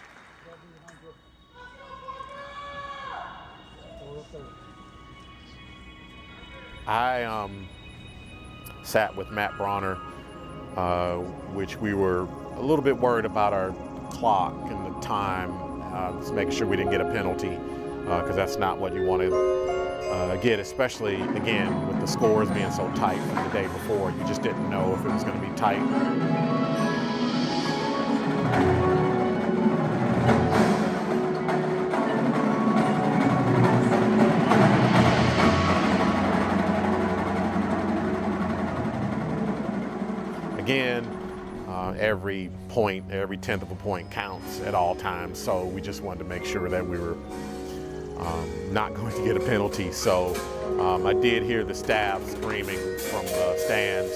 I sat with Matt Bronner, which we were a little bit worried about our clock and the time, just making sure we didn't get a penalty, because that's not what you want to get, especially, again, with the scores being so tight from the day before. You just didn't know if it was going to be tight. Again, every point, every tenth of a point counts at all times, so we just wanted to make sure that we were not going to get a penalty. So I did hear the staff screaming from the stands.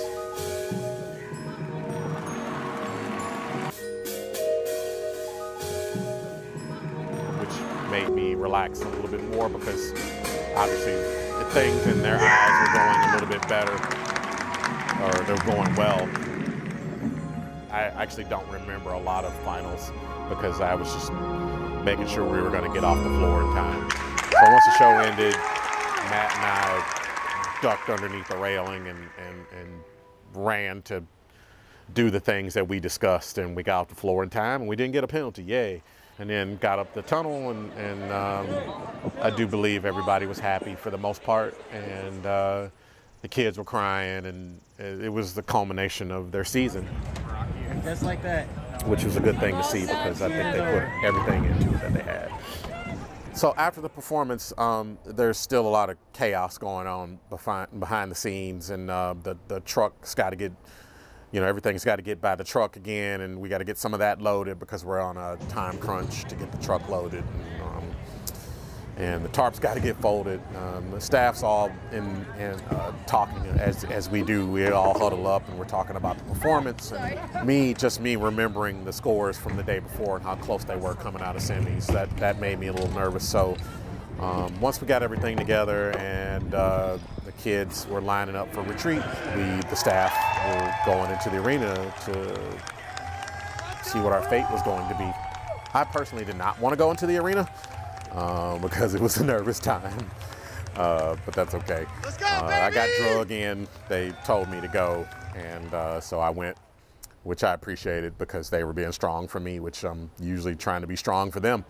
Which made me relax a little bit more, because obviously the things in their eyes were going a little bit better, or they're going well. I actually don't remember a lot of finals because I was just making sure we were going to get off the floor in time. So once the show ended, Matt and I ducked underneath the railing and ran to do the things that we discussed, and we got off the floor in time, and we didn't get a penalty, yay. And then got up the tunnel, and I do believe everybody was happy for the most part, and the kids were crying, and it was the culmination of their season. Just like that. Which was a good thing to see, because I think they put everything into it that they had. So after the performance, there's still a lot of chaos going on behind the scenes, and the truck's got to get, you know, everything's got to get by the truck again, and we got to get some of that loaded because we're on a time crunch to get the truck loaded. And the tarp's got to get folded. The staff's all in talking as we do. We all huddle up and we're talking about the performance. And just me remembering the scores from the day before and how close they were coming out of semis. That made me a little nervous. So once we got everything together and the kids were lining up for retreat, the staff were going into the arena to see what our fate was going to be. I personally did not want to go into the arena. Because it was a nervous time, but that's okay. Let's go, I got drug in, they told me to go, and so I went, which I appreciated because they were being strong for me, which I'm usually trying to be strong for them.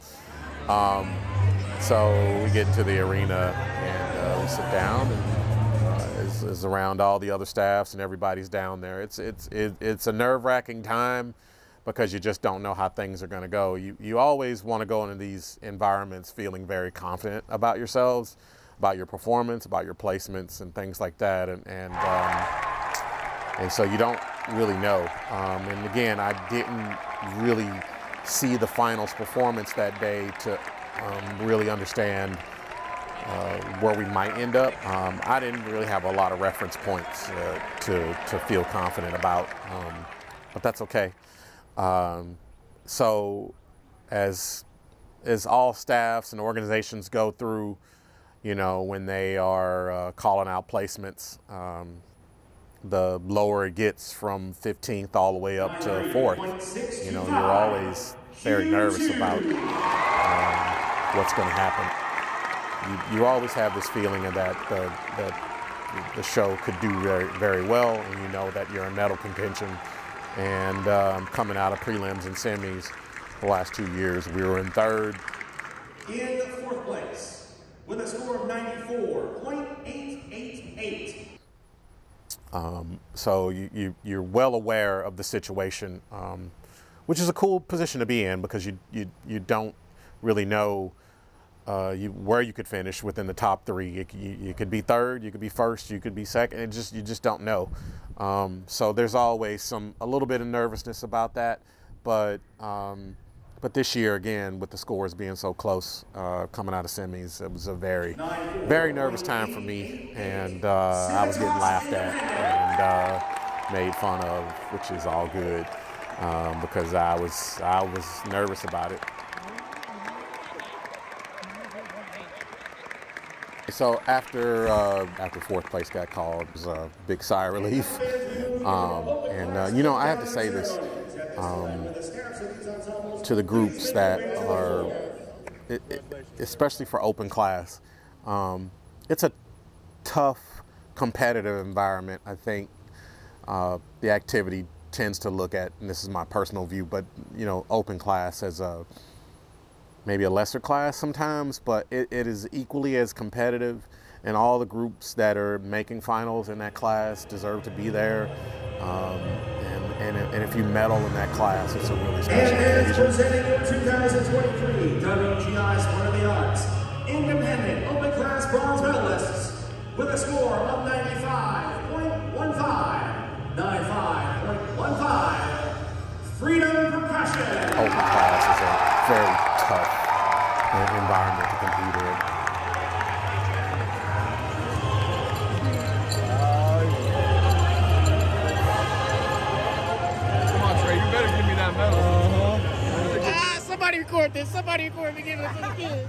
So we get into the arena and we sit down, and is around all the other staffs and everybody's down there. It's a nerve-wracking time, because you just don't know how things are going to go. You always want to go into these environments feeling very confident about yourselves, about your performance, about your placements and things like that, and so you don't really know. And again, I didn't really see the finals performance that day to really understand where we might end up. I didn't really have a lot of reference points to feel confident about, but that's okay. So as as all staffs and organizations go through, you know, when they are calling out placements, the lower it gets from 15th all the way up to 4th. You know, you're always very nervous about what's going to happen. You always have this feeling of that the show could do very, very well, and you know that you're in medal contention. And coming out of prelims and semis the last 2 years, we were in 3rd. In 4th place, with a score of 94.888. So you're well aware of the situation, which is a cool position to be in, because you don't really know where you could finish within the top 3. You could be 3rd, you could be 1st, you could be 2nd. You just don't know. So there's always a little bit of nervousness about that, but this year, again, with the scores being so close, coming out of semis, it was a very, very nervous time for me, and I was getting laughed at and made fun of, which is all good, because I was nervous about it. So after 4th place got called, it was a big sigh of relief. You know, I have to say this to the groups that are, especially for open class, it's a tough, competitive environment. I think the activity tends to look at, and this is my personal view, but you know, open class as maybe a lesser class sometimes, but it is equally as competitive, and all the groups that are making finals in that class deserve to be there. And if you medal in that class, it's a really special occasion. Presenting your 2023 WGI Sport of the Arts Independent Open Class Bronze Medalists with a score of 95.15, Freedom Percussion. Open class is a very tough environment to compete in. Come on, Trey, you better give me that medal. Somebody record this. Somebody record me giving it to the kids.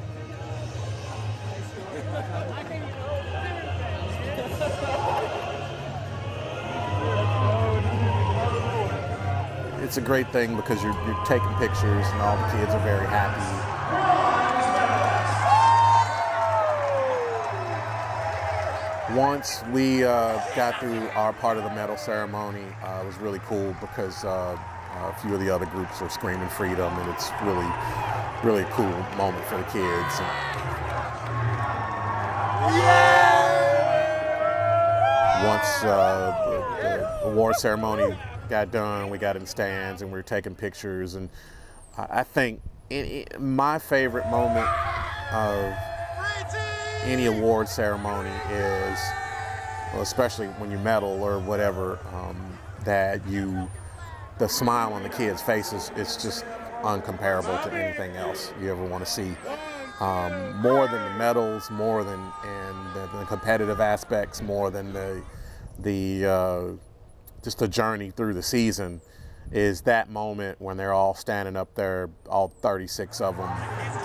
It's a great thing because you're taking pictures and all the kids are very happy. Once we got through our part of the medal ceremony, it was really cool because a few of the other groups are screaming freedom, and it's really, really a cool moment for the kids. Once the award ceremony got done, we got in stands and we were taking pictures, and I think my favorite moment of any award ceremony is, well, especially when you medal or whatever, that the smile on the kids' faces is just uncomparable to anything else you ever want to see. More than the medals, more than the competitive aspects, more than just the journey through the season, is that moment when they're all standing up there, all 36 of them,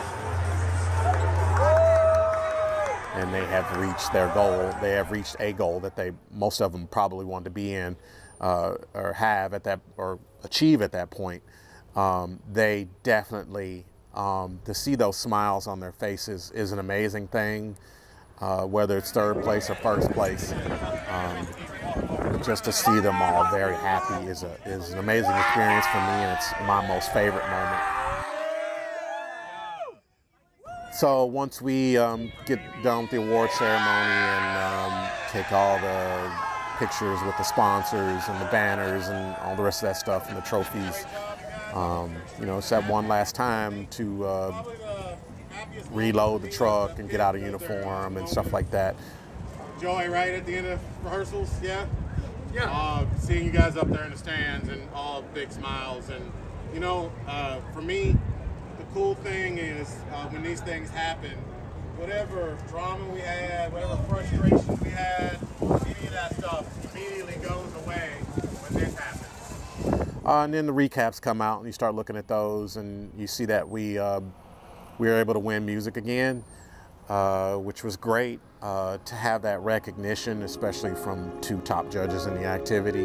and they have reached their goal. They have reached a goal that most of them probably want to be in, or have at that, or achieve at that point. They definitely, to see those smiles on their faces is an amazing thing, whether it's 3rd place or 1st place. Just to see them all very happy is an amazing experience for me, and it's my most favorite moment. So once we get done with the award ceremony and take all the pictures with the sponsors and the banners and all the rest of that stuff and the trophies, you know, it's that one last time to reload the truck and get out of uniform and stuff like that. Joy, right at the end of rehearsals, yeah? Yeah. Seeing you guys up there in the stands and all big smiles, and you know, for me, the cool thing is when these things happen, whatever drama we had, whatever frustrations we had, any of that stuff immediately goes away when this happens. And then the recaps come out, and you start looking at those, and you see that we we were able to win music again, which was great to have that recognition, especially from 2 top judges in the activity.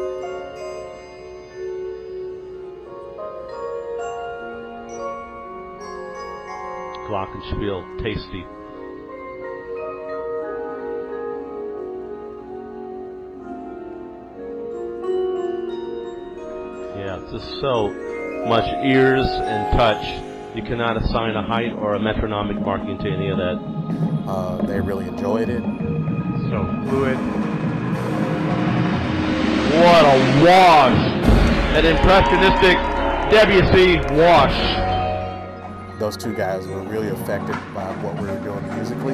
Glockenspiel, tasty. Yeah, it's just so much ears and touch. You cannot assign a height or a metronomic marking to any of that. They really enjoyed it. So fluid. What a wash! An impressionistic Debussy wash. Those 2 guys were really affected by what we were doing musically.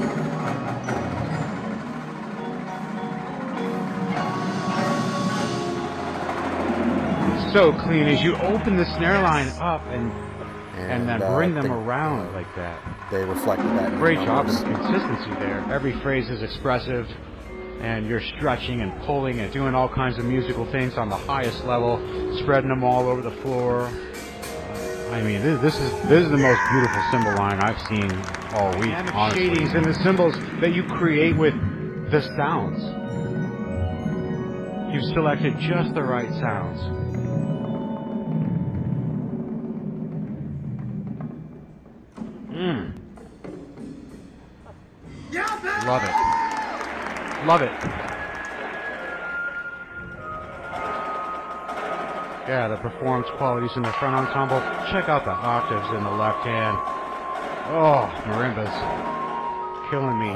It's so clean as you open the snare line up and then bring them around like that. They reflected that. Great job of consistency there. Every phrase is expressive, and you're stretching and pulling and doing all kinds of musical things on the highest level, spreading them all over the floor. I mean, this is the most beautiful cymbal line I've seen all week. And the shadings and the cymbals that you create with the sounds. You've selected just the right sounds. Love it. Love it. Yeah, the performance qualities in the front ensemble. Check out the octaves in the left hand. Oh, marimbas. Killing me.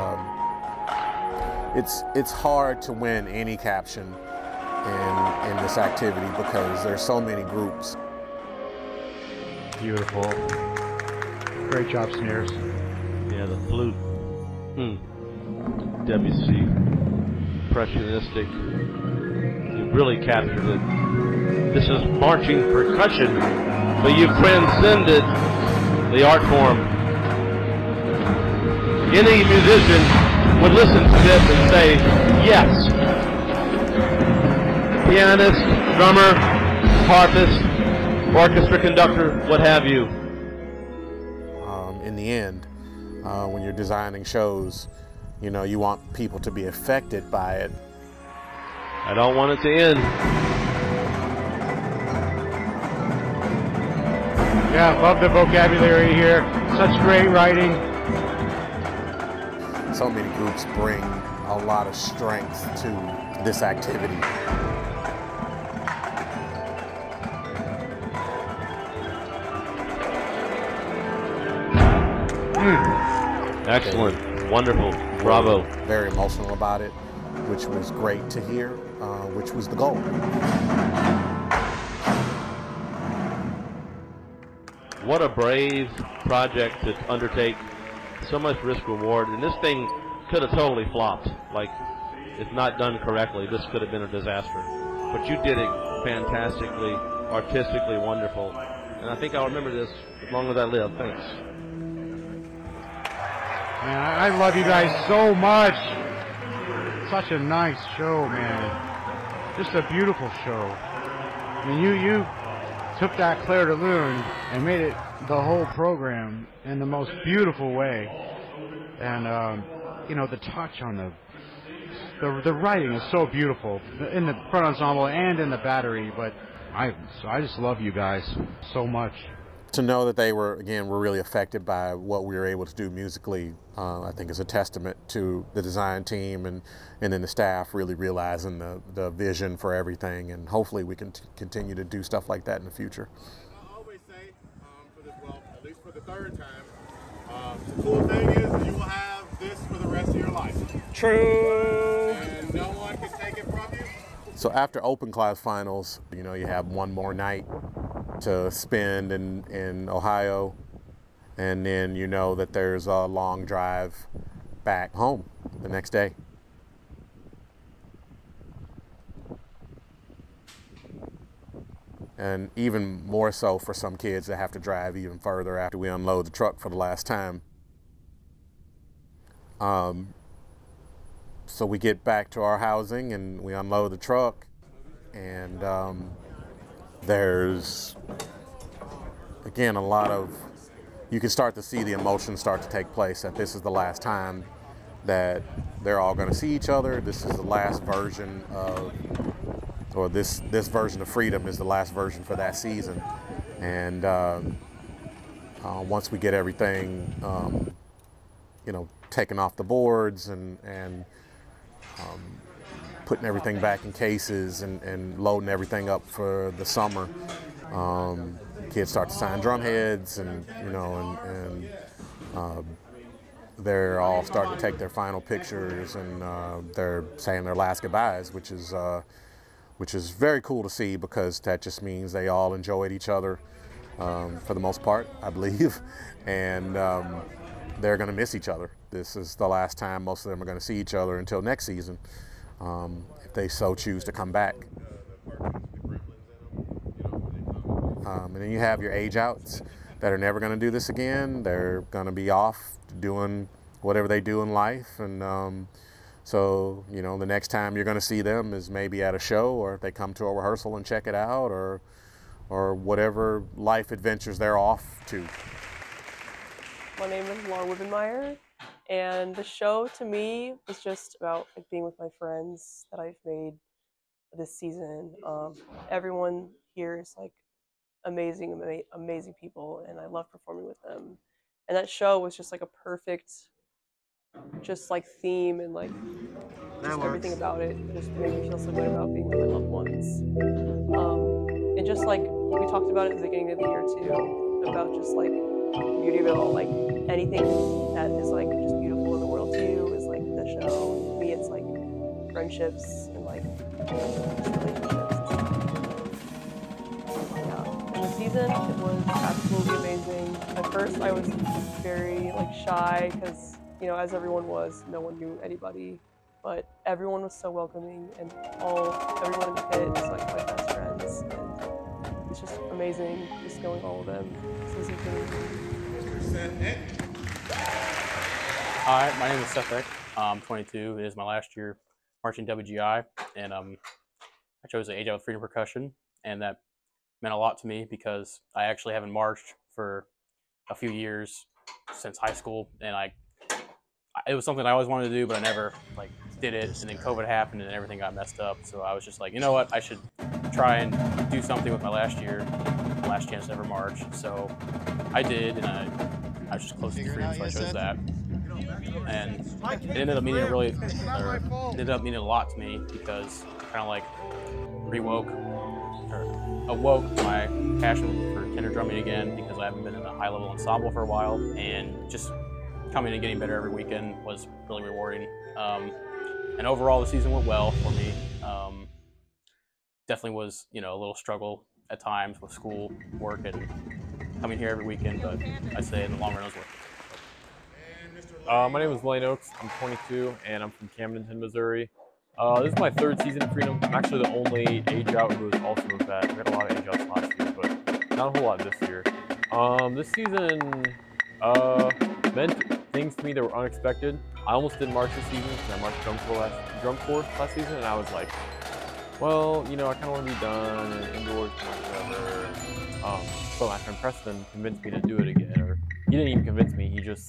It's hard to win any caption in this activity because there's so many groups. Beautiful. Great job, snares. Yeah, the flute. Debussy. Impressionistic. You really captured it. This is marching percussion, but you've transcended the art form. Any musician would listen to this and say, yes. Pianist, drummer, harpist, orchestra conductor, what have you. In the end, when you're designing shows, you know, you want people to be affected by it. I don't want it to end. Yeah, love the vocabulary here. Such great writing. So many groups bring a lot of strength to this activity. Excellent. Wonderful. Bravo. Very emotional about it, which was great to hear, which was the goal. What a brave project to undertake. So much risk reward, and this thing could have totally flopped. Like, if not done correctly, this could have been a disaster. But you did it fantastically, artistically wonderful, and I think I'll remember this as long as I live. Thanks. Man, I love you guys so much. Such a nice show, man. Just a beautiful show. I mean, you took that Clair de Lune and made it the whole program in the most beautiful way. And, you know, the touch on the writing is so beautiful in the front ensemble and in the battery, but I just love you guys so much. To know that they were really affected by what we were able to do musically, I think is a testament to the design team and then the staff really realizing the vision for everything, and hopefully we can continue to do stuff like that in the future. I always say, at least for the third time, the cool thing is you will have this for the rest of your life. True. And no one can take it from you. So after open class finals, you know, you have one more night to spend in Ohio, and then you know that there's a long drive back home the next day. And even more so for some kids that have to drive even further after we unload the truck for the last time. So we get back to our housing and we unload the truck, and there's, again, a lot of you can start to see the emotions start to take place, that this is the last time that they're all going to see each other. This is the last version of, or this version of Freedom is the last version for that season. And once we get everything, you know, taken off the boards and putting everything back in cases and loading everything up for the summer, kids start to sign drum heads, and you know, and they're all starting to take their final pictures, and they're saying their last goodbyes, which is very cool to see, because that just means they all enjoyed each other for the most part, I believe, and they're going to miss each other. This is the last time most of them are going to see each other until next season, if they so choose to come back. And then you have your age outs that are never going to do this again. They're going to be off doing whatever they do in life, and so, you know, the next time you're going to see them is maybe at a show, or if they come to a rehearsal and check it out, or whatever life adventures they're off to. My name is Laura Wibbenmeyer, and the show to me was just about like being with my friends that I've made this season. Everyone here is like amazing people, and I love performing with them. And that show was just like a perfect, just like theme, and like just everything about it just made me feel so good about being with my loved ones. And just like we talked about it at the beginning of the year too, about just like the beauty of it all, like anything that is like just beautiful in the world to you is like the show. To me, it's like friendships and like just relationships. Yeah. And the season, it was absolutely amazing. At first, I was very like shy because, you know, as everyone was, no one knew anybody, but everyone was so welcoming, and everyone in the pit is like my best friends, and it's just amazing just knowing all of them. Season 2. Hi, my name is Seth Eck. I'm 22. It is my last year marching WGI, and I chose to age out with Freedom Percussion, and that meant a lot to me because I actually haven't marched for a few years since high school, and it was something I always wanted to do, but I never like did it. And then COVID happened, and everything got messed up. So I was just like, you know what? I should try and do something with my last year, last chance to ever march. So I did, and I was just close to Freedom, so I chose that. And it ended up meaning a lot to me because it kind of like awoke my passion for tenor drumming again, because I haven't been in a high-level ensemble for a while, and just coming and getting better every weekend was really rewarding. And overall, the season went well for me. Definitely was, you know, a little struggle at times with school, work, and coming here every weekend, but I say in the long run it was worth it. My name is Lane Oaks. I'm 22, and I'm from Camdenton, Missouri. This is my third season of Freedom. I'm actually the only age out who is also a vet. We had a lot of age outs last year, but not a whole lot this year. This season meant things to me that were unexpected. I almost didn't march this season because I marched drum corps last season, and I was like, well, you know, I kind of want to be done and indoors and whatever. But my friend Preston convinced me to do it again, or he didn't even convince me. He just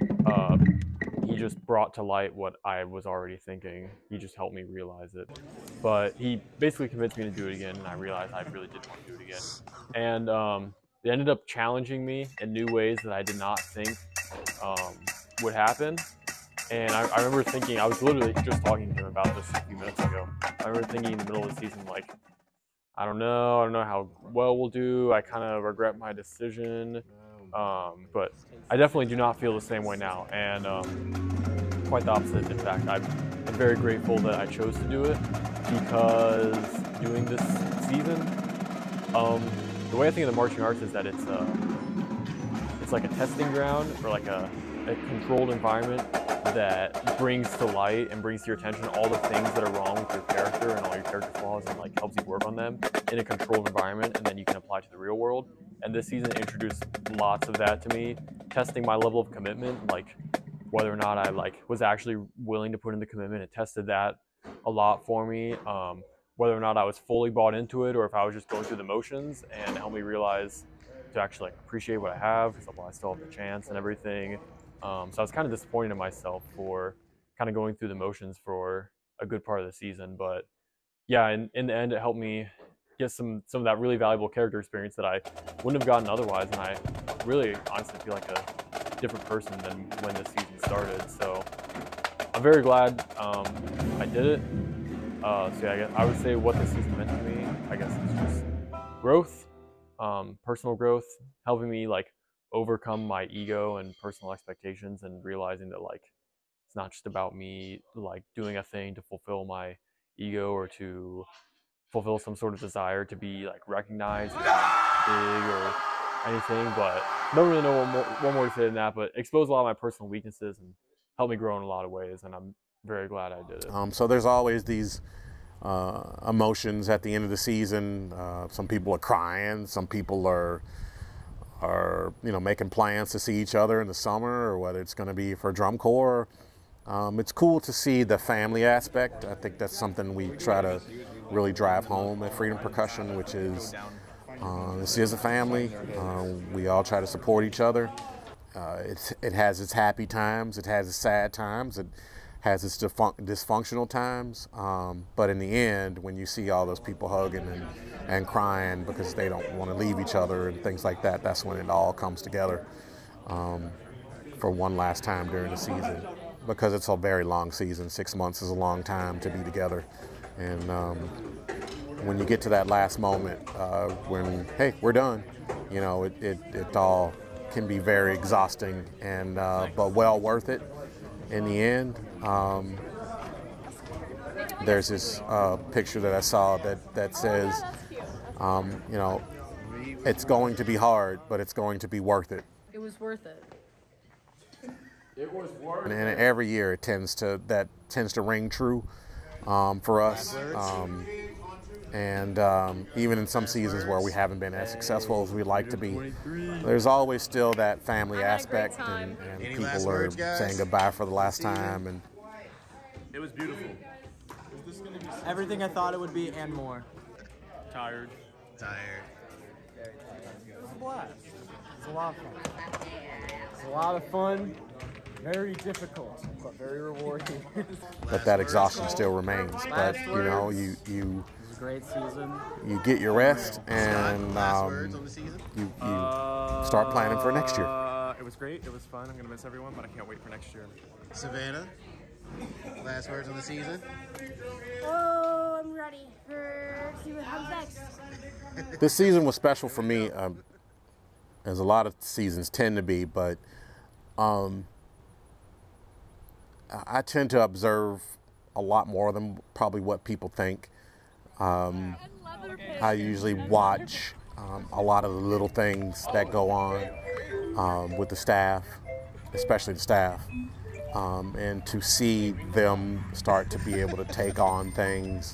brought to light what I was already thinking. He just helped me realize it. But he basically convinced me to do it again, and I realized I really did want to do it again. And it ended up challenging me in new ways that I did not think would happen. And I remember thinking, I was literally just talking to him about this a few minutes ago. I remember thinking in the middle of the season, like, I don't know how well we'll do. I kind of regret my decision. But I definitely do not feel the same way now. And quite the opposite. In fact, I'm very grateful that I chose to do it, because doing this season, the way I think of the marching arts is that it's like a testing ground, or like a controlled environment that brings to light and brings to your attention all the things that are wrong with your character and all your character flaws, and like helps you work on them in a controlled environment, and then you can apply to the real world. And this season introduced lots of that to me, testing my level of commitment, like whether or not I was actually willing to put in the commitment. It tested that a lot for me, whether or not I was fully bought into it, or if I was just going through the motions, and helped me realize to actually like appreciate what I have, because I still have the chance and everything. So I was kind of disappointed in myself for kind of going through the motions for a good part of the season. But yeah, in the end, it helped me get some of that really valuable character experience that I wouldn't have gotten otherwise. And I really honestly feel like a different person than when this season started. So I'm very glad I did it. So yeah, I guess I would say what this season meant to me, I guess it's just growth, personal growth, helping me like overcome my ego and personal expectations, and realizing that like it's not just about me like doing a thing to fulfill my ego or to fulfill some sort of desire to be like recognized or big or anything. But I don't really know what more to say than that, but expose a lot of my personal weaknesses and help me grow in a lot of ways, and I'm very glad I did it. So there's always these emotions at the end of the season. Some people are crying, some people are making plans to see each other in the summer, or whether it's going to be for drum corps. It's cool to see the family aspect. I think that's something we try to really drive home at Freedom Percussion, which is this is a family. We all try to support each other. It has its happy times, it has its sad times, it has its dysfunctional times, but in the end, when you see all those people hugging and crying because they don't want to leave each other and things like that, that's when it all comes together for one last time during the season. Because it's a very long season, 6 months is a long time to be together. And when you get to that last moment, when, hey, we're done, it all can be very exhausting, and but well worth it in the end. There's this picture that I saw that says, it's going to be hard, but it's going to be worth it. It was worth it. It was worth it. And every year it tends to ring true for us. And even in some seasons where we haven't been as successful as we'd like to be, there's always still that family aspect, and people are saying goodbye for the last time. And it was beautiful. Everything I thought it would be and more. Tired. It was a blast. It was a lot of fun. It was a lot of fun. Very difficult, but very rewarding. But that exhaustion still remains. But you great season. You get your rest, and you start planning for next year. It was great. It was fun. I'm gonna miss everyone, but I can't wait for next year. Savannah, last words on the season? Oh, I'm ready for see what comes next. This season was special for me, as a lot of seasons tend to be, but I tend to observe a lot more than probably what people think. I usually watch a lot of the little things that go on with the staff, especially the staff, and to see them start to be able to take on things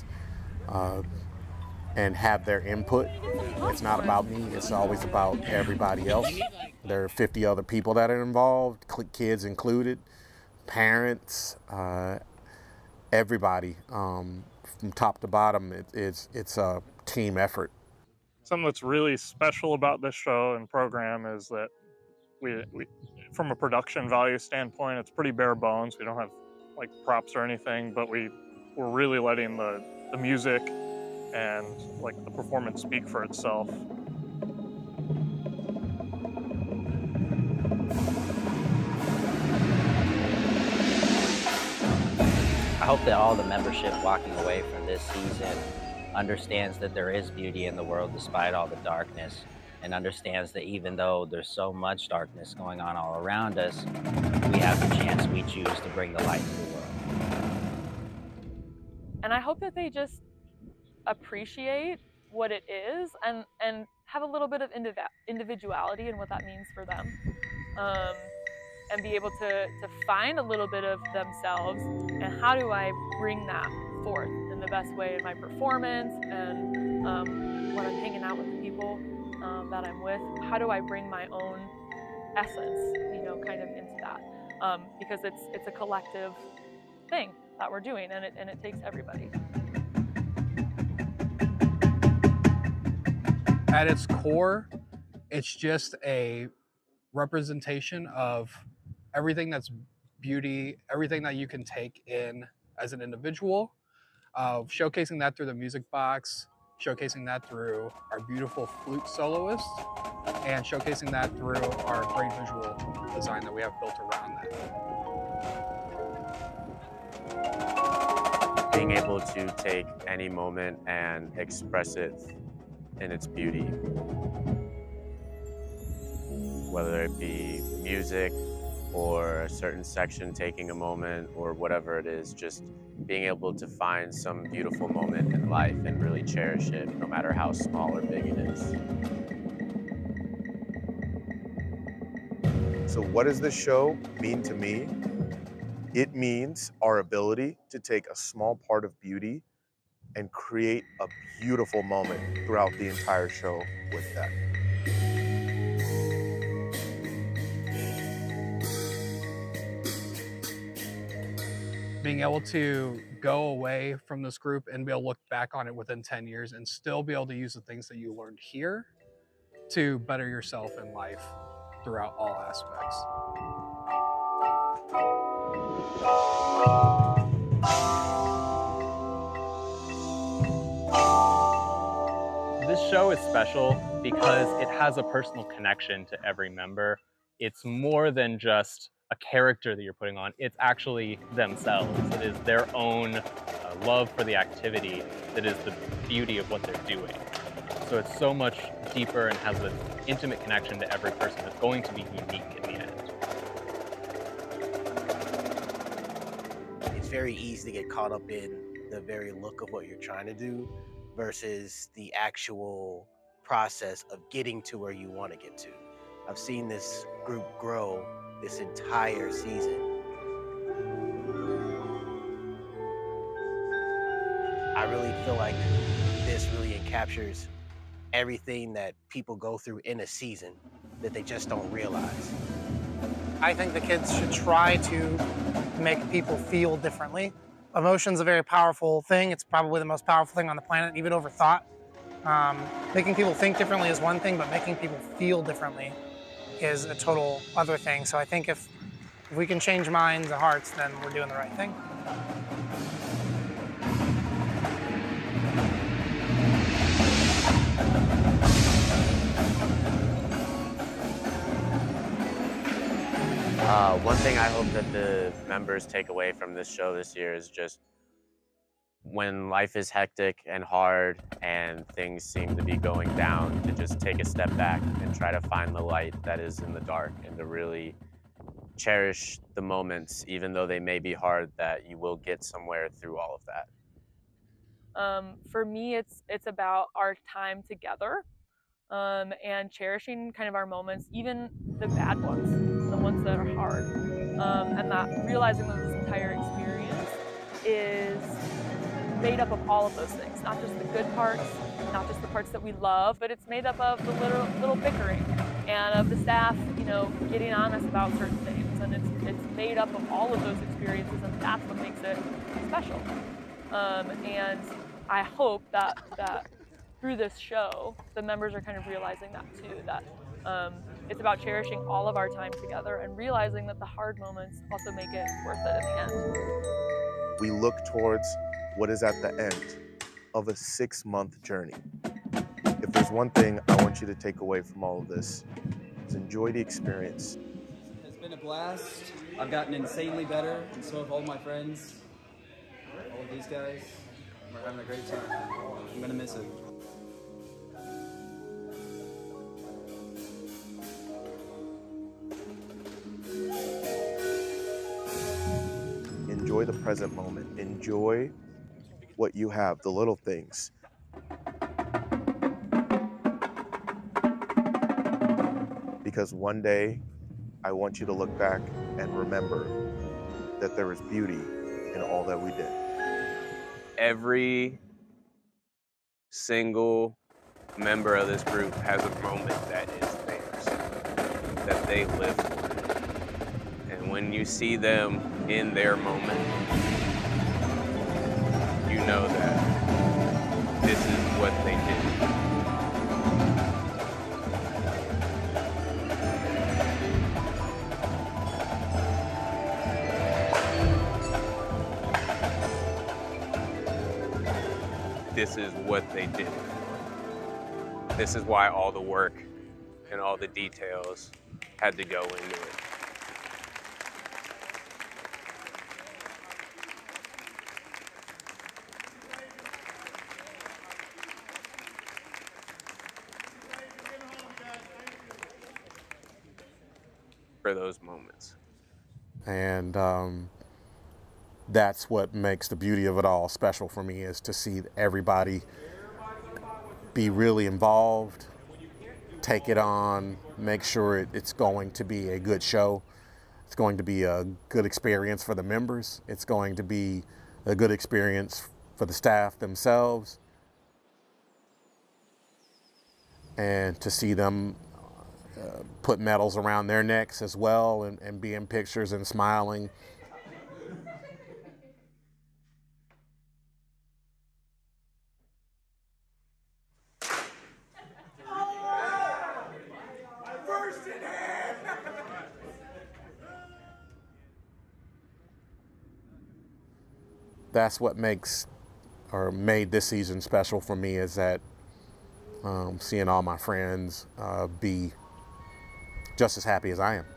and have their input. It's not about me, it's always about everybody else. There are 50 other people that are involved, kids included, parents, everybody. From top to bottom, it's a team effort. Something that's really special about this show and program is that we from a production value standpoint, it's pretty bare bones. We don't have like props or anything, but we're really letting the music and like the performance speak for itself. I hope that all the membership walking away from this season understands that there is beauty in the world despite all the darkness, and understands that even though there's so much darkness going on all around us, we have the chance we choose to bring the light to the world. And I hope that they just appreciate what it is and have a little bit of individuality in what that means for them. And be able to find a little bit of themselves, and how do I bring that forth in the best way in my performance, and when I'm hanging out with the people that I'm with, how do I bring my own essence, kind of into that, because it's a collective thing that we're doing, and it takes everybody. At its core, It's just a representation of everything that's beauty, everything that you can take in as an individual, showcasing that through the music box, showcasing that through our beautiful flute soloist, and showcasing that through our great visual design that we have built around that. Being able to take any moment and express it in its beauty, whether it be music or a certain section taking a moment or whatever it is, just being able to find some beautiful moment in life and really cherish it, no matter how small or big it is. So what does this show mean to me? It means our ability to take a small part of beauty and create a beautiful moment throughout the entire show with that. Being able to go away from this group and be able to look back on it within 10 years and still be able to use the things that you learned here to better yourself in life throughout all aspects. This show is special because it has a personal connection to every member. It's more than just a character that you're putting on. It's actually themselves. It is their own love for the activity that is the beauty of what they're doing. So it's so much deeper and has an intimate connection to every person that's going to be unique in the end. It's very easy to get caught up in the very look of what you're trying to do versus the actual process of getting to where you want to get to. I've seen this group grow this entire season. I really feel like this really encaptures everything that people go through in a season that they just don't realize. I think the kids should try to make people feel differently. Emotion's a very powerful thing. It's probably the most powerful thing on the planet, even over thought. Making people think differently is one thing, but making people feel differently is a total other thing. So I think if we can change minds and hearts, then we're doing the right thing. One thing I hope that the members take away from this show this year is just when life is hectic and hard and things seem to be going down, to just take a step back and try to find the light that is in the dark and to really cherish the moments, even though they may be hard, that you will get somewhere through all of that. For me, it's about our time together and cherishing kind of our moments, even the bad ones, the ones that are hard, and that realizing that this entire experience is made up of all of those things, not just the good parts, not just the parts that we love, but it's made up of the little bickering and of the staff, you know, getting on us about certain things, and it's made up of all of those experiences, and that's what makes it special. And I hope that through this show, the members are kind of realizing that too, that it's about cherishing all of our time together and realizing that the hard moments also make it worth it in the end. We look towards what is at the end of a 6-month journey. If there's one thing I want you to take away from all of this, is enjoy the experience. It's been a blast. I've gotten insanely better, and so have all my friends. All of these guys. We're having a great time. I'm gonna miss it. Enjoy the present moment. Enjoy what you have, the little things. Because one day, I want you to look back and remember that there is beauty in all that we did. Every single member of this group has a moment that is theirs, that they live for. And when you see them in their moment, you know that this is what they did. this is what they did. This is why all the work and all the details had to go into it. For those moments. And that's what makes the beauty of it all special for me, is to see everybody be really involved, take it on, make sure it's going to be a good show. It's going to be a good experience for the members. It's going to be a good experience for the staff themselves. And to see them put medals around their necks as well, and be in pictures and smiling. That's what makes or made this season special for me, is that seeing all my friends be just as happy as I am.